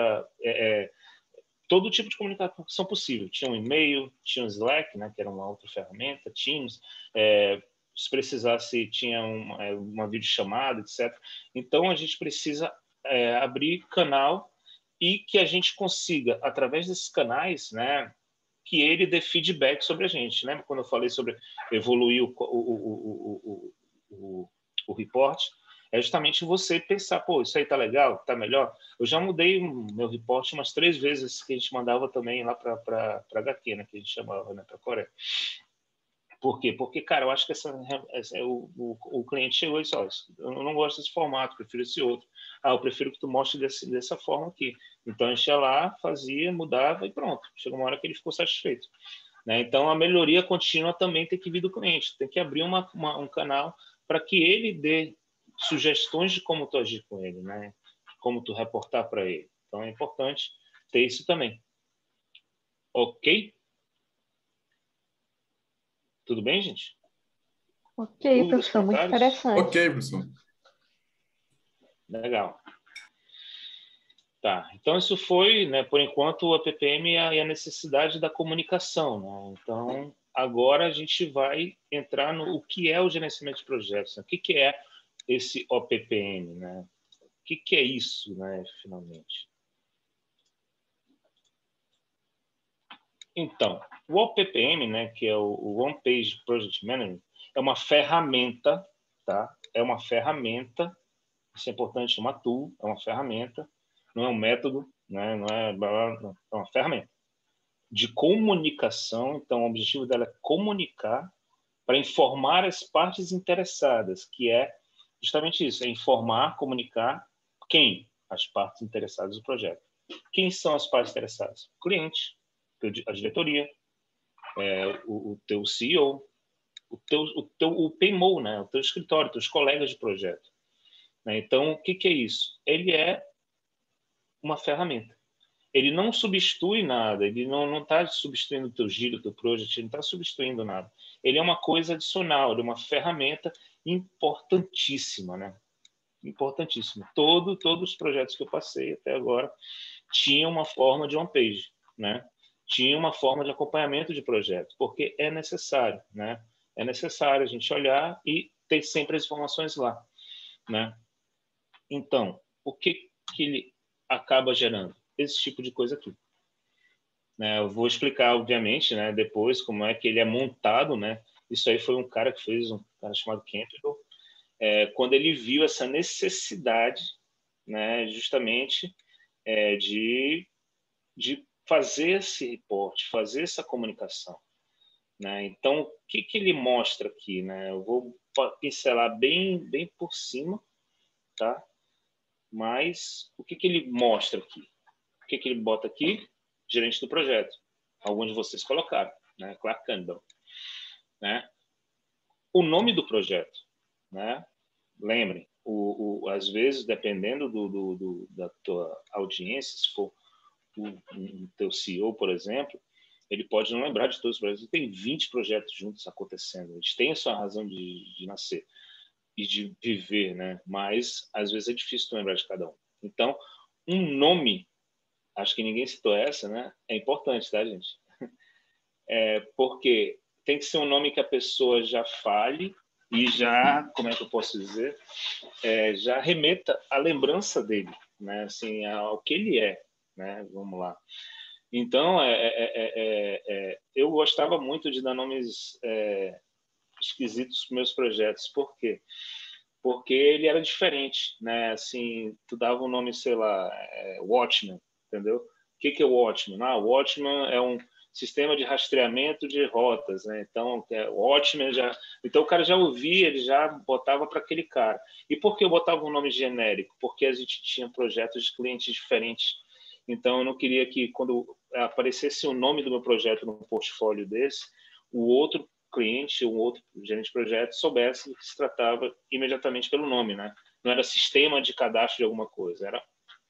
todo tipo de comunicação possível. Tinha um e-mail, tinha um Slack, né, que era uma outra ferramenta, Teams, se precisasse, tinha uma videochamada, etc. Então, a gente precisa abrir canal e que a gente consiga, através desses canais, né, que ele dê feedback sobre a gente. Lembra quando eu falei sobre evoluir o report? É justamente você pensar, pô, isso aí tá legal, tá melhor. Eu já mudei o meu report umas 3 vezes, que a gente mandava também lá para HQ, né, que a gente chamava, né, para Coreia. Por quê? Porque, cara, eu acho que o cliente chegou e disse, ó, eu não gosto desse formato, prefiro esse outro. Ah, eu prefiro que tu mostre dessa forma aqui. Então, a gente ia lá, fazia, mudava e pronto. Chegou uma hora que ele ficou satisfeito. Né? Então, a melhoria contínua também tem que vir do cliente. Tem que abrir um canal para que ele dê sugestões de como tu agir com ele, né? Como tu reportar para ele. Então, é importante ter isso também. Ok? Tudo bem, gente? Ok, professor, muito interessante. Ok, professor. Legal. Tá, então isso foi, né, por enquanto, o APPM e a necessidade da comunicação, né? Então, agora a gente vai entrar no o que é o gerenciamento de projetos, né? O que é esse OPPM, né? O que é isso, né, finalmente? Então, o OPPM, né, que é o One Page Project Management, é uma ferramenta, tá? É uma ferramenta, isso é importante, uma tool, é uma ferramenta, não é um método, né? Não é, não, é uma ferramenta de comunicação. Então, o objetivo dela é comunicar para informar as partes interessadas, que é justamente isso, é informar, comunicar quem? As partes interessadas do projeto. Quem são as partes interessadas? O cliente, a diretoria, o teu CEO, o PMO, né? O teu escritório, teus colegas de projeto. Né? Então, o que é isso? Ele é uma ferramenta. Ele não substitui nada, ele não está substituindo o teu giro, o teu project, ele não está substituindo nada. Ele é uma coisa adicional, ele é uma ferramenta importantíssima, né? Importantíssima. Todos os projetos que eu passei até agora tinham uma forma de one page, né? Tinha uma forma de acompanhamento de projeto, porque é necessário, né? É necessário a gente olhar e ter sempre as informações lá, né? Então, o que ele acaba gerando? Esse tipo de coisa aqui. Né? Eu vou explicar, obviamente, né, depois como é que ele é montado, né? Isso aí foi um cara que fez, um cara chamado Campbell, quando ele viu essa necessidade, né, justamente de fazer esse reporte, fazer essa comunicação. Né? Então, o que ele mostra aqui? Né? Eu vou pincelar bem por cima, tá? Mas o que ele mostra aqui? O que ele bota aqui? Gerente do projeto. Alguns de vocês colocaram, né? Clark Campbell. Né? O nome do projeto, né? Lembrem, às vezes, dependendo da tua audiência, se for o teu CEO, por exemplo, ele pode não lembrar de todos os projetos. Tem 20 projetos juntos acontecendo. Eles têm a sua razão de nascer e de viver, né? Mas, às vezes, é difícil lembrar de cada um. Então, um nome, acho que ninguém citou essa, né? É importante, tá, gente? Porque tem que ser um nome que a pessoa já fale e já, como é que eu posso dizer, já remeta à lembrança dele, né? Assim, ao que ele é, né? Vamos lá. Então, eu gostava muito de dar nomes esquisitos para meus projetos. Por quê? Porque ele era diferente, né? Assim, tu dava um nome, sei lá, Watchman, entendeu? O que é o Watchman? O Watchman é um sistema de rastreamento de rotas, né? Então, o Watchman já... Então, o cara já ouvia, ele já botava para aquele cara. E por que eu botava um nome genérico? Porque a gente tinha projetos de clientes diferentes. Então, eu não queria que, quando aparecesse o nome do meu projeto no portfólio desse, o outro cliente, um outro gerente de projeto soubesse que se tratava imediatamente pelo nome, né? Não era sistema de cadastro de alguma coisa, era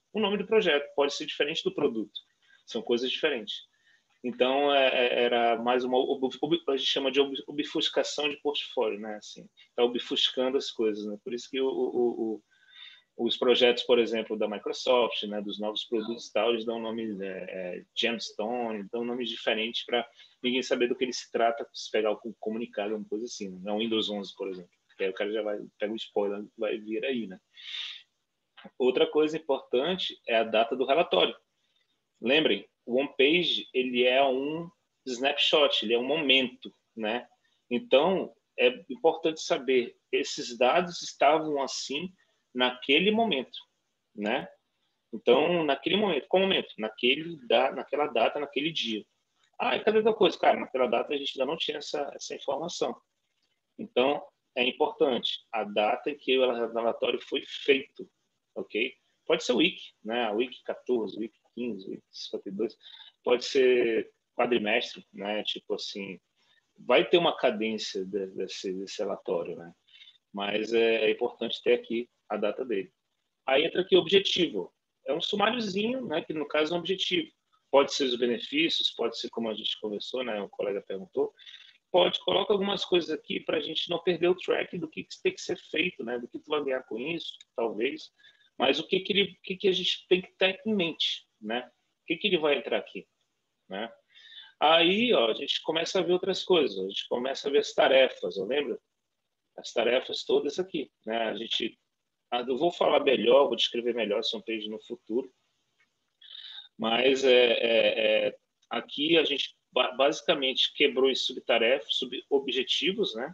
o nome do projeto, pode ser diferente do produto. São coisas diferentes. Então, era mais uma, a gente chama de obfuscação de portfólio, né? Assim, tá obfuscando as coisas, né? Por isso que os projetos, por exemplo, da Microsoft, né, dos novos produtos e tal, eles dão nomes Gemstone, dão nomes diferentes para ninguém saber do que ele se trata, se pegar o comunicado, uma coisa assim, né? Não Windows 11, por exemplo. Que aí o cara já pega o spoiler, vai vir aí, né? Outra coisa importante é a data do relatório. Lembrem, o on-page, ele é um snapshot, ele é um momento, né? Então, é importante saber, esses dados estavam assim naquele momento, né? Então, naquele momento, qual momento? Naquela data, naquele dia. Ah, e cadê outra coisa? Cara, naquela data a gente ainda não tinha essa informação. Então, é importante a data em que o relatório foi feito, ok? Pode ser o wiki, né? A wiki 14, wiki 15, wiki 52, pode ser quadrimestre, né? Tipo assim, vai ter uma cadência desse relatório, né? Mas é importante ter aqui a data dele. Aí entra aqui o objetivo. É um sumáriozinho, né? Que no caso é um objetivo. Pode ser os benefícios, pode ser como a gente conversou, né? O colega perguntou. Coloca algumas coisas aqui para a gente não perder o track do que tem que ser feito, né? Do que tu vai ganhar com isso, talvez. Mas o que a gente tem que ter em mente, né? O que ele vai entrar aqui, né? Aí, ó, a gente começa a ver outras coisas. A gente começa a ver as tarefas, lembra? As tarefas todas aqui, né? Eu vou falar melhor, vou descrever melhor esse on-page no futuro. Mas aqui a gente basicamente quebrou os subtarefas, subobjetivos, né?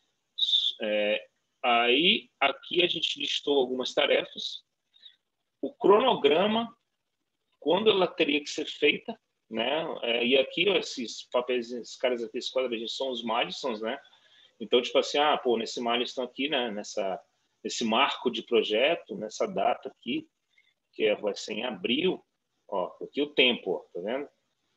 Aí, aqui a gente listou algumas tarefas. O cronograma, quando ela teria que ser feita, né? E aqui, ó, esses papéis, esses caras aqui, esses quadradinhos, são os milestones, né? Então, tipo assim, nesse milestone aqui, né? Nesse marco de projeto, nessa data aqui, que vai ser em abril, ó, aqui o tempo, ó, tá vendo?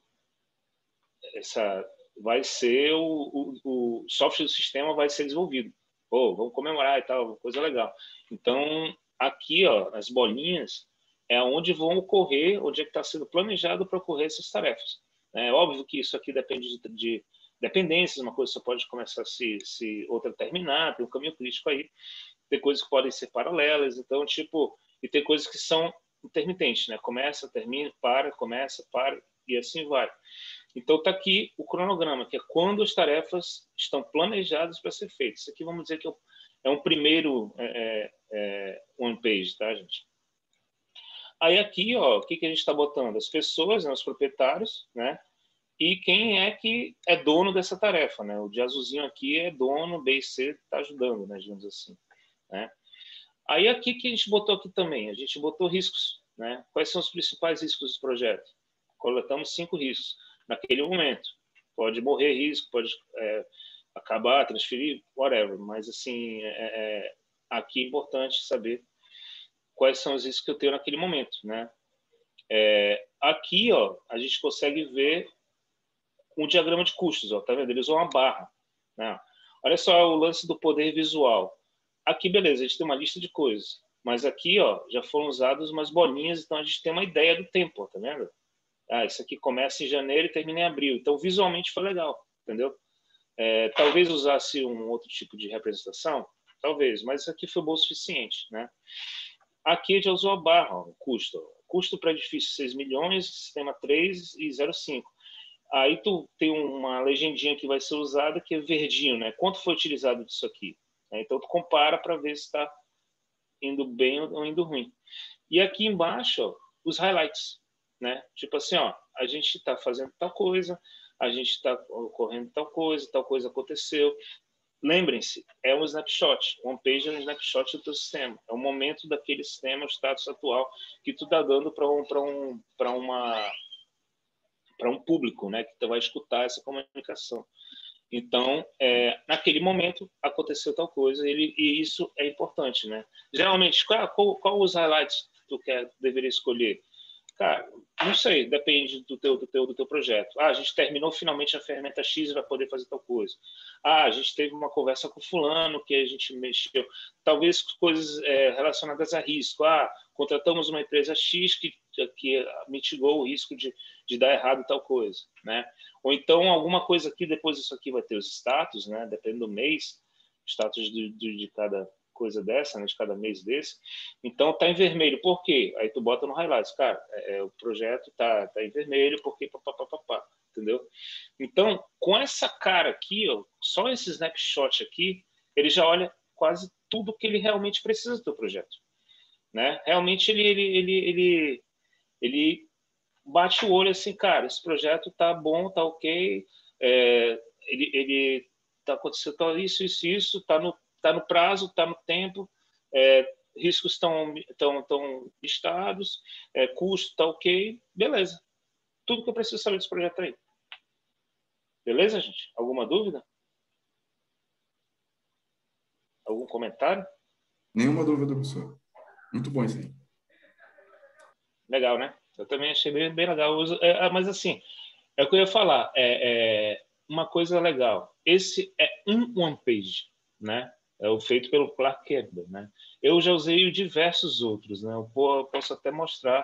Vai ser o software do sistema vai ser desenvolvido. Pô, vamos comemorar e tal, coisa legal. Então, aqui, ó, as bolinhas é onde vão ocorrer, onde é que está sendo planejado para ocorrer essas tarefas. É óbvio que isso aqui depende de dependências, uma coisa só pode começar se outra terminar, tem um caminho crítico aí. Tem coisas que podem ser paralelas, então, tipo, e tem coisas que são intermitentes, né? Começa, termina, para, começa, para, e assim vai. Então, está aqui o cronograma, que é quando as tarefas estão planejadas para ser feitas. Isso aqui, vamos dizer que é um primeiro one-page, tá, gente? Aí aqui, ó, o que a gente está botando? As pessoas, né, os proprietários, né? E quem é que é dono dessa tarefa, né? O de azulzinho aqui é dono, B e C está ajudando, né, digamos assim, né? Aí aqui que a gente botou aqui também, a gente botou riscos, né? Quais são os principais riscos do projeto? Coletamos 5 riscos naquele momento. Pode morrer risco, pode acabar, transferir, whatever. Mas assim, aqui é importante saber quais são os riscos que eu tenho naquele momento, né? Aqui, ó, a gente consegue ver um diagrama de custos, ó, tá vendo? Ele usou uma barra, né? Olha só o lance do poder visual. Aqui, beleza, a gente tem uma lista de coisas, mas aqui, ó, já foram usadas umas bolinhas, então a gente tem uma ideia do tempo, ó, tá vendo? Isso aqui começa em janeiro e termina em abril. Então, visualmente foi legal, entendeu? Talvez usasse um outro tipo de representação, talvez, mas isso aqui foi bom o suficiente, né? Aqui já usou a barra, ó, o custo. Custo para edifício 6 milhões, sistema 3 e 0,5. Aí tu tem uma legendinha que vai ser usada, que é verdinho, né? Quanto foi utilizado disso aqui? Então, tu compara para ver se está indo bem ou indo ruim. E aqui embaixo, ó, os highlights, né? Tipo assim, ó, a gente está fazendo tal coisa, a gente está ocorrendo tal coisa aconteceu. Lembrem-se, é um snapshot. O on-page é um snapshot do teu sistema. É o momento daquele sistema, o status atual, que tu está dando para um público, né, que vai escutar essa comunicação. Então, naquele momento, aconteceu tal coisa, e isso é importante, né? Geralmente, qual os highlights que tu deveria escolher? Cara, não sei, depende do teu projeto. Ah, a gente terminou finalmente a ferramenta X e vai poder fazer tal coisa. Ah, a gente teve uma conversa com fulano que a gente mexeu. Talvez coisas relacionadas a risco. Ah, contratamos uma empresa X que mitigou o risco de dar errado tal coisa, né? Ou então alguma coisa aqui, depois disso aqui vai ter os status, né? Depende do mês, status de cada coisa dessa, né? De cada mês desse. Então tá em vermelho, por quê? Aí tu bota no highlights, cara, o projeto tá em vermelho, porque papapá, entendeu? Então, com essa cara aqui, ó, só esse snapshot aqui, ele já olha quase tudo que ele realmente precisa do teu projeto, né? Realmente ele bate o olho assim, cara, esse projeto tá bom, tá ok, ele tá acontecendo isso, tá no prazo, tá no tempo, riscos estão listados, custo tá ok, beleza. Tudo que eu preciso saber desse projeto aí. Beleza, gente? Alguma dúvida? Algum comentário? Nenhuma dúvida, professor. Muito bom isso aí. Legal, né? Eu também achei bem legal. Mas, assim, é o que eu ia falar. Uma coisa legal. Esse é um one-page, né? É o feito pelo Clark Campbell, né? Eu já usei diversos outros, né? Eu posso até mostrar.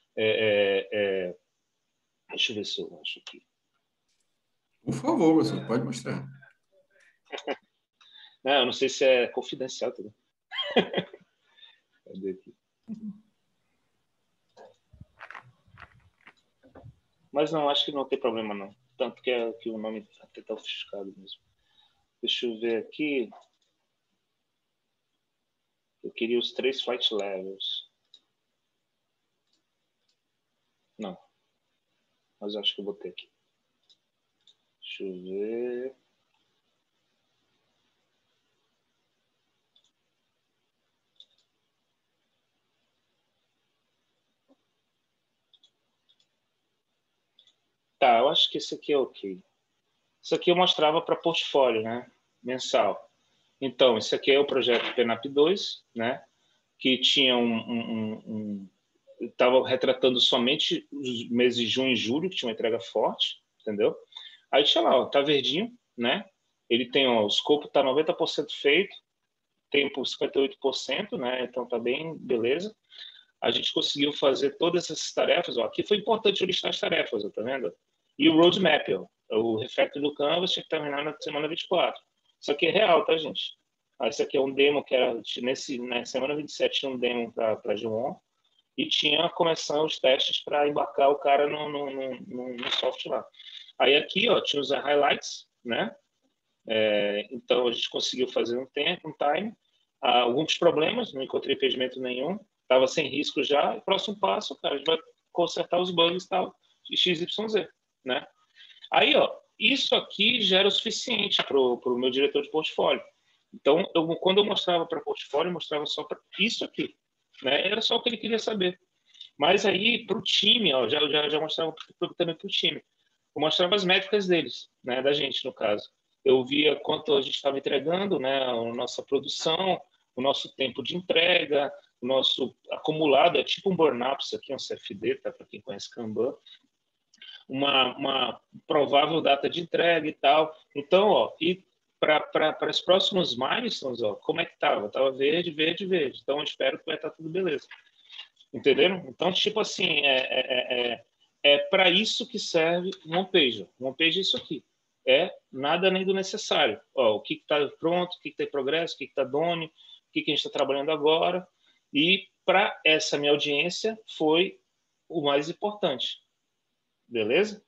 Deixa eu ver se eu acho aqui. Por favor, professor, pode mostrar. Não, eu não sei se é confidencial, tá? Cadê aqui? Mas não, acho que não tem problema, não. Tanto que o nome até está ofuscado mesmo. Deixa eu ver aqui. Eu queria os 3 flight levels. Não. Mas acho que eu botei aqui. Deixa eu ver. Tá, eu acho que esse aqui é ok. Isso aqui eu mostrava para portfólio, né? Mensal. Então, esse aqui é o projeto PENAP 2, né? Que tinha estava retratando somente os meses de junho e julho, que tinha uma entrega forte, entendeu? Aí tinha lá, ó, tá verdinho, né? Ele tem, ó, o escopo tá 90% feito, tempo 58%, né? Então tá bem, beleza. A gente conseguiu fazer todas essas tarefas, ó. Aqui foi importante eu listar as tarefas, ó, tá vendo? E o roadmap, ó, o refactor do Canvas tinha que terminar na semana 24. Isso aqui é real, tá, gente? Esse aqui é um demo que era na semana 27 tinha um demo para João e tinha começando os testes para embarcar o cara no software lá. Aí aqui, ó, tinha os highlights, né? Então a gente conseguiu fazer um time. Alguns problemas, não encontrei impedimento nenhum, estava sem risco já. E próximo passo, cara, a gente vai consertar os bugs e tal, XYZ, né? Aí, ó, isso aqui já era o suficiente para o meu diretor de portfólio. Então, quando eu mostrava para portfólio, eu mostrava só para isso aqui, né? Era só o que ele queria saber. Mas aí, para o time, ó, já mostrava também para o time. Eu mostrava as métricas deles, né? Da gente, no caso. Eu via quanto a gente estava entregando, né? A nossa produção, o nosso tempo de entrega, o nosso acumulado, é tipo um burn-up, isso aqui é um CFD, tá? Para quem conhece Kanban. Uma provável data de entrega e tal. Então, ó, e para os próximos milestones, ó, como é que estava? Estava verde, verde, verde. Então, eu espero que vai estar tudo beleza. Entenderam? Então, tipo assim, para isso que serve um one-page. Um one-page é isso aqui. É nada além do necessário. Ó, o que está pronto, o que está em progresso, o que está done, o que a gente está trabalhando agora. E para essa minha audiência foi o mais importante. Beleza?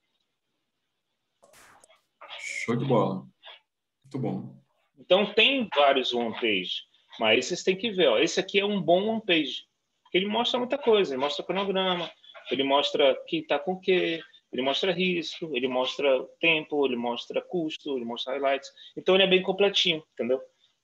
Show de bola. Muito bom. Então, tem vários one-page, mas vocês têm que ver. Ó, esse aqui é um bom one-page, porque ele mostra muita coisa. Ele mostra cronograma, ele mostra quem está com o quê, ele mostra risco, ele mostra tempo, ele mostra custo, ele mostra highlights. Então, ele é bem completinho, entendeu?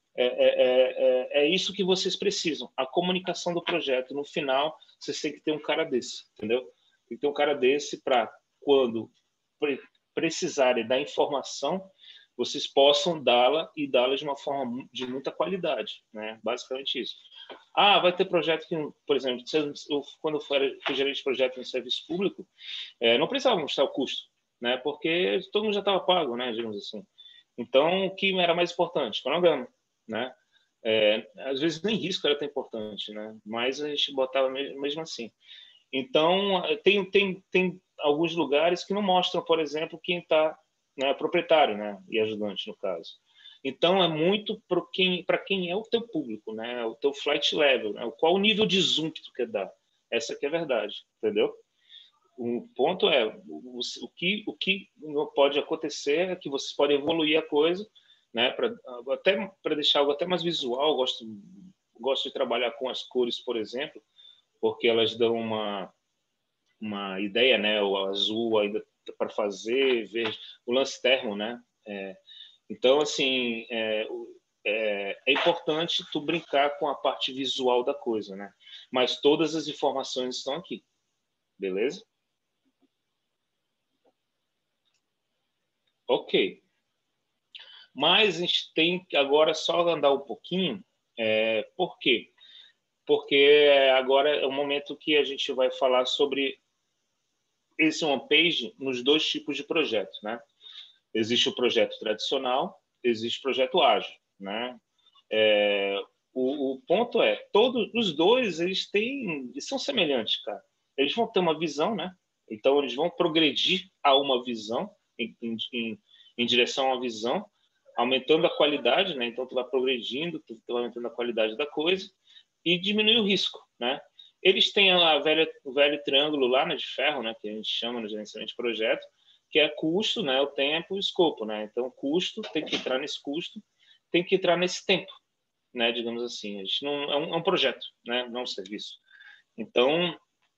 É isso que vocês precisam. A comunicação do projeto. No final, vocês têm que ter um cara desse, entendeu? Tem que ter um cara desse para, quando precisarem da informação, vocês possam dá-la e dá-la de uma forma de muita qualidade, né? Basicamente isso. vai ter projeto que, por exemplo, quando eu fui gerente de projeto no serviço público, não precisava mostrar o custo, né? Porque todo mundo já estava pago, né? Digamos assim. Então, o que era mais importante? Cronograma, né? Às vezes nem risco era tão importante, né? Mas a gente botava mesmo assim. Então, tem alguns lugares que não mostram, por exemplo, quem está, né, proprietário, né, e ajudante, no caso. Então, é muito para quem é o teu público, né, o teu flight level, né, qual o nível de zoom que tu quer dar. Essa que é a verdade, entendeu? O ponto é, o que não pode acontecer é que vocês podem evoluir a coisa, né, até para deixar algo até mais visual. Gosto de trabalhar com as cores, por exemplo, porque elas dão uma ideia, né? O azul ainda para fazer, verde, o lance termo, né? Então, assim, é importante tu brincar com a parte visual da coisa, né? Mas todas as informações estão aqui, beleza? Ok. Mas a gente tem que agora só andar um pouquinho. Por quê? Porque agora é o momento que a gente vai falar sobre esse one page nos dois tipos de projetos, né? Existe o projeto tradicional, existe o projeto ágil, né? O ponto é, todos os dois eles são semelhantes, cara. Eles vão ter uma visão, né? Então eles vão progredir a uma visão, em direção a uma visão, aumentando a qualidade, né? Então tu vai progredindo, tu vai aumentando a qualidade da coisa e diminui o risco, né? Eles têm o velho triângulo lá, né, de ferro, né, que a gente chama no gerenciamento de projeto, que é custo, né, o tempo e o escopo, né? Então, custo tem que entrar nesse custo, tem que entrar nesse tempo, né, digamos assim. A gente não é um projeto, né, não é um serviço. Então,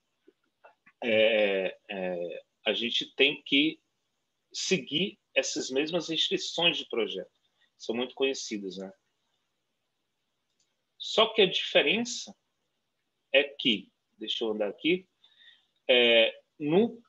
a gente tem que seguir essas mesmas restrições de projeto. São muito conhecidas, né? Só que a diferença é que, deixa eu andar aqui, no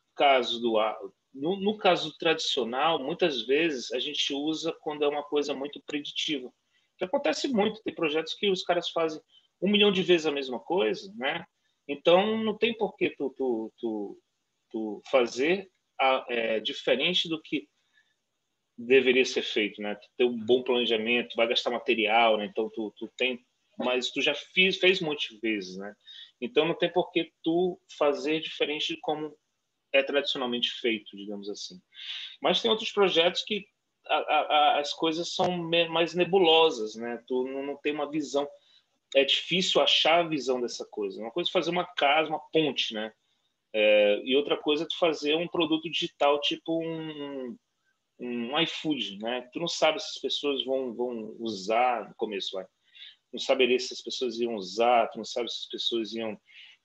caso tradicional, muitas vezes a gente usa quando é uma coisa muito preditiva. Que acontece muito, tem projetos que os caras fazem 1 milhão de vezes a mesma coisa, né? Então não tem por que tu fazer diferente do que deveria ser feito, né? Tu ter um bom planejamento, vai gastar material, né? Então tu tem, mas tu já fez muitas vezes, né? Então não tem por que tu fazer diferente de como é tradicionalmente feito, digamos assim. Mas tem outros projetos que as coisas são mais nebulosas, né? Tu não tem uma visão. É difícil achar a visão dessa coisa. Uma coisa é fazer uma casa, uma ponte, né? E outra coisa é tu fazer um produto digital, tipo um iFood, né? Tu não sabe se as pessoas vão usar no começo, vai. Não saberia se as pessoas iam usar, tu não sabe se as pessoas iam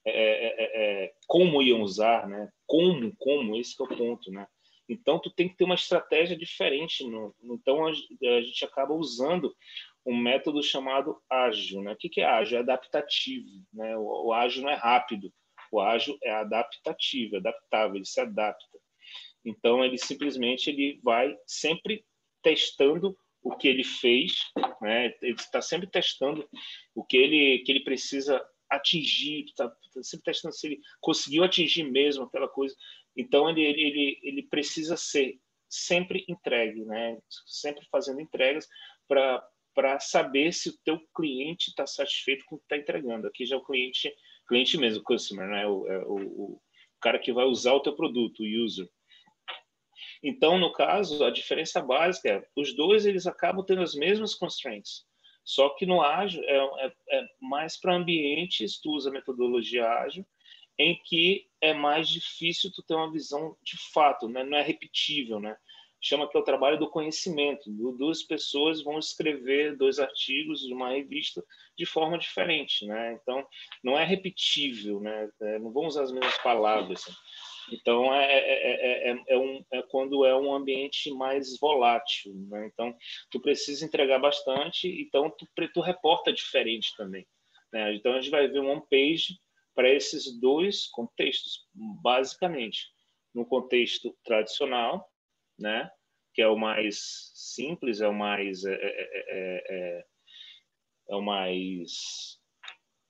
como iam usar, né? Como esse que é o ponto, né? Então tu tem que ter uma estratégia diferente, então a gente acaba usando um método chamado ágil, né? O que é ágil? É adaptativo, né? O ágil não é rápido, o ágil é adaptativo, adaptável, ele se adapta. Então ele simplesmente vai sempre testando o que ele fez, né? Ele está sempre testando o que ele precisa atingir, está sempre testando se ele conseguiu atingir mesmo aquela coisa. Então ele precisa ser sempre entregue, né? Sempre fazendo entregas para saber se o teu cliente está satisfeito com o que está entregando. Aqui já é o cliente mesmo, o customer, né? O cara que vai usar o teu produto, o user. Então, no caso, a diferença básica é os dois eles acabam tendo as mesmas constraints. Só que no ágil é mais para ambientes, tu usa a metodologia ágil, em que é mais difícil tu ter uma visão de fato, né? Não é repetível, né? Chama que é o trabalho do conhecimento. Duas pessoas vão escrever 2 artigos de uma revista de forma diferente, né? Então, não é repetível, né? Não vão usar as mesmas palavras. Então, quando é um ambiente mais volátil, né? Então, tu precisa entregar bastante, então tu reporta diferente também, né? Então, a gente vai ver um one-page para esses dois contextos, basicamente. No contexto tradicional, né? Que é o mais simples, é o mais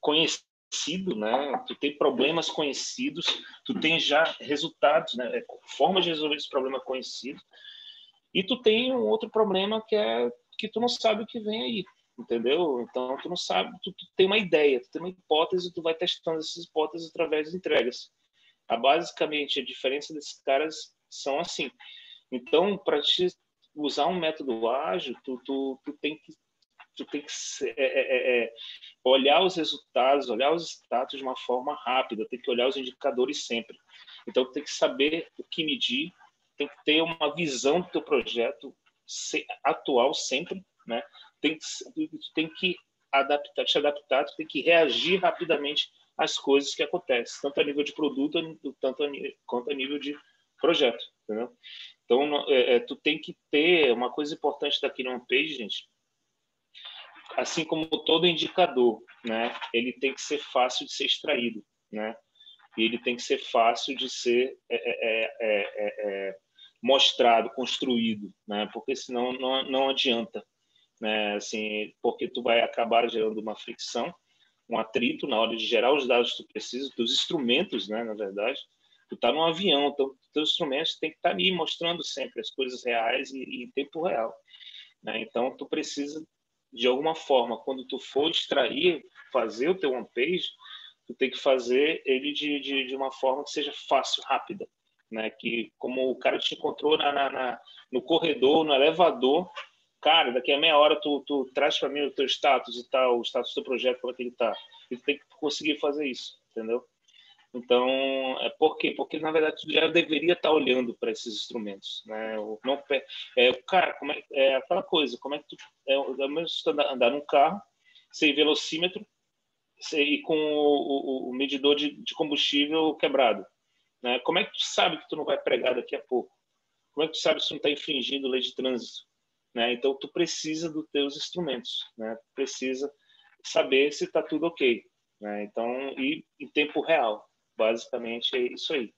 conhecido, né? Tu tem problemas conhecidos, tu tem já resultados, né? Formas de resolver esse problema conhecido. E tu tem um outro problema que é que tu não sabe o que vem aí, entendeu? Então tu não sabe, tu tem uma ideia, tu tem uma hipótese, tu vai testando essas hipóteses através de entregas. Basicamente a diferença desses caras são assim. Então, para te usar um método ágil, tu tem que olhar os resultados, olhar os status de uma forma rápida, tem que olhar os indicadores sempre. Então, tem que saber o que medir, tem que ter uma visão do teu projeto atual sempre, né? Tem que te adaptar, tu tem que reagir rapidamente às coisas que acontecem, tanto a nível de produto, quanto a nível de projeto, entendeu? Então, tu tem que ter uma coisa importante daquele one page, gente, assim como todo indicador, né? Ele tem que ser fácil de ser extraído, né? E ele tem que ser fácil de ser mostrado, construído, né? Porque senão não adianta, né? Assim, porque tu vai acabar gerando uma fricção, um atrito na hora de gerar os dados que tu precisa, dos instrumentos, né? Na verdade, tu tá num avião, então teus instrumentos tem que estar ali mostrando sempre as coisas reais e em tempo real, né? Então tu precisa de alguma forma, quando tu for extrair, fazer o teu one page, tu tem que fazer ele de uma forma que seja fácil, rápida, né? Que como o cara te encontrou no corredor, no elevador, cara, daqui a meia hora tu traz para mim o teu status e tal, o status do projeto, como é que ele tá. E tu tem que conseguir fazer isso, entendeu? Então, por quê? Porque, na verdade, tu já deveria estar olhando para esses instrumentos, né? Não, cara, é aquela coisa, como é que tu... É mesmo tu andar num carro, sem velocímetro, e com o medidor de combustível quebrado, né? Como é que tu sabe que tu não vai pregar daqui a pouco? Como é que tu sabe se tu não está infringindo lei de trânsito, né? Então, tu precisa dos teus instrumentos, né? Tu precisa saber se está tudo ok, né? Então, e em tempo real. Basicamente é isso aí.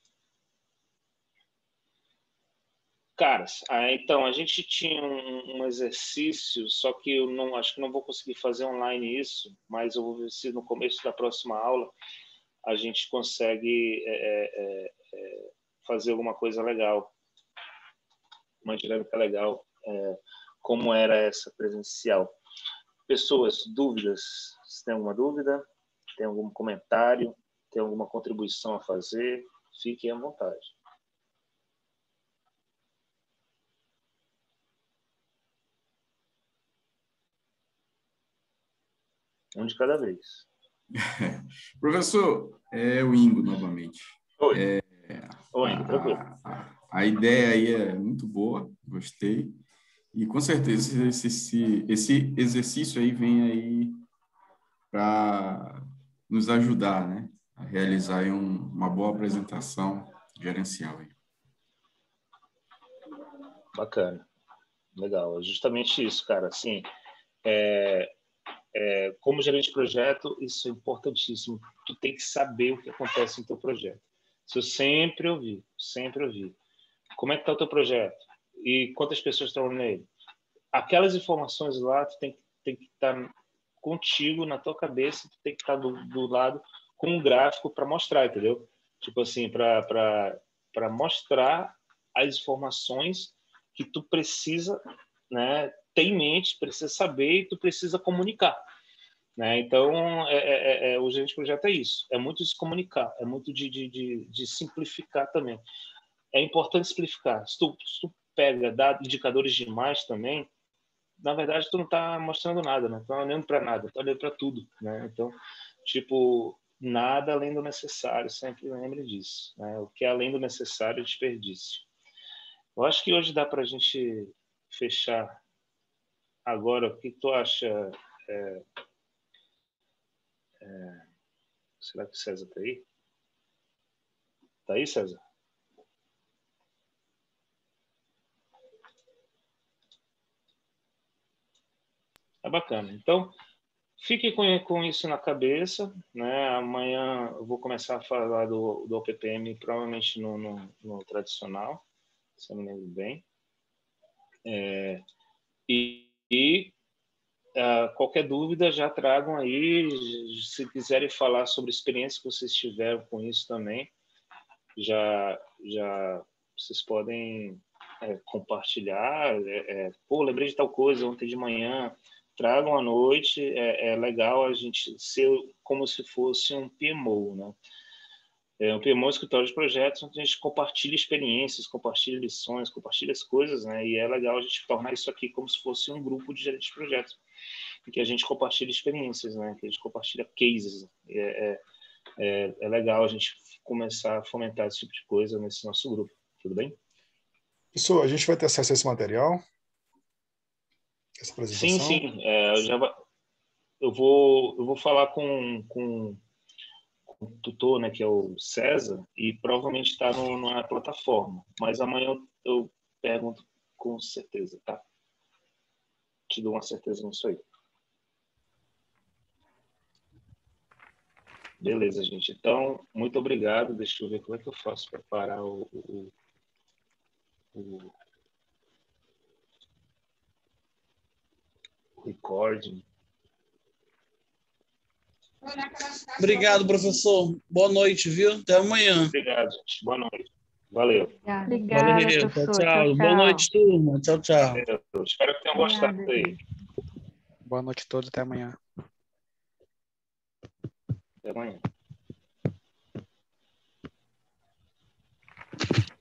Caras, então a gente tinha um exercício, só que eu acho que não vou conseguir fazer online isso, mas eu vou ver se no começo da próxima aula a gente consegue fazer alguma coisa legal, uma dinâmica legal, como era essa presencial. Pessoas, dúvidas? Se tem alguma dúvida, tem algum comentário, tem alguma contribuição a fazer, fiquem à vontade. Um de cada vez. Professor, é o Ingo novamente. Oi. Oi, Ingo, tranquilo. A ideia aí é muito boa, gostei. E com certeza esse exercício aí vem aí para nos ajudar, né, a realizar aí uma boa apresentação gerencial aí. Bacana, legal. É justamente isso, cara. Assim, como gerente de projeto, isso é importantíssimo. Tu tem que saber o que acontece no teu projeto. Isso eu sempre ouvi. Como é que está o teu projeto? E quantas pessoas estão nele? Aquelas informações lá, tu tem que estar contigo, na tua cabeça, tu tem que estar do lado com um gráfico para mostrar, entendeu? Tipo assim, para mostrar as informações que tu precisa, né, ter em mente, precisa saber e tu precisa comunicar, né? Então, o gerente de projeto é isso, é muito de se comunicar, é muito de simplificar também. É importante simplificar. Se tu pega indicadores demais também, na verdade, tu não está mostrando nada, né? Tu não está olhando para nada, tu está olhando para tudo, né? Então, tipo, nada além do necessário, sempre lembre disso, né? O que é além do necessário é desperdício. Eu acho que hoje dá para a gente fechar agora. O que tu acha? Será que o César está aí? Está aí, César? É bacana. Então, fique com isso na cabeça, né? Amanhã eu vou começar a falar do OPPM, provavelmente no tradicional, se eu me lembro bem. E qualquer dúvida, já tragam aí. Se quiserem falar sobre a experiência que vocês tiveram com isso também, já vocês podem compartilhar. Pô, lembrei de tal coisa ontem de manhã. Tragam à noite. É legal a gente ser como se fosse um PMO, né? Um PMO, escritório de projetos, onde a gente compartilha experiências, compartilha lições, compartilha as coisas, né? E é legal a gente tornar isso aqui como se fosse um grupo de gerentes de projetos, em que a gente compartilha experiências, né? Que a gente compartilha cases. É legal a gente começar a fomentar esse tipo de coisa nesse nosso grupo. Tudo bem? Isso, a gente vai ter acesso a esse material? Essa apresentação? Sim. Eu vou falar com o tutor, né, que é o César, e provavelmente está na plataforma. Mas amanhã eu pergunto com certeza, tá? Te dou uma certeza nisso aí. Beleza, gente. Então, muito obrigado. Deixa eu ver como é que eu faço para parar o recording. Obrigado, professor. Boa noite, viu? Até amanhã. Obrigado, gente. Boa noite. Valeu. Obrigada, Valeu. professor. Tchau. Boa noite, turma. Tchau. Valeu. Espero que tenham gostado aí. Boa noite a todos. Até amanhã. Até amanhã.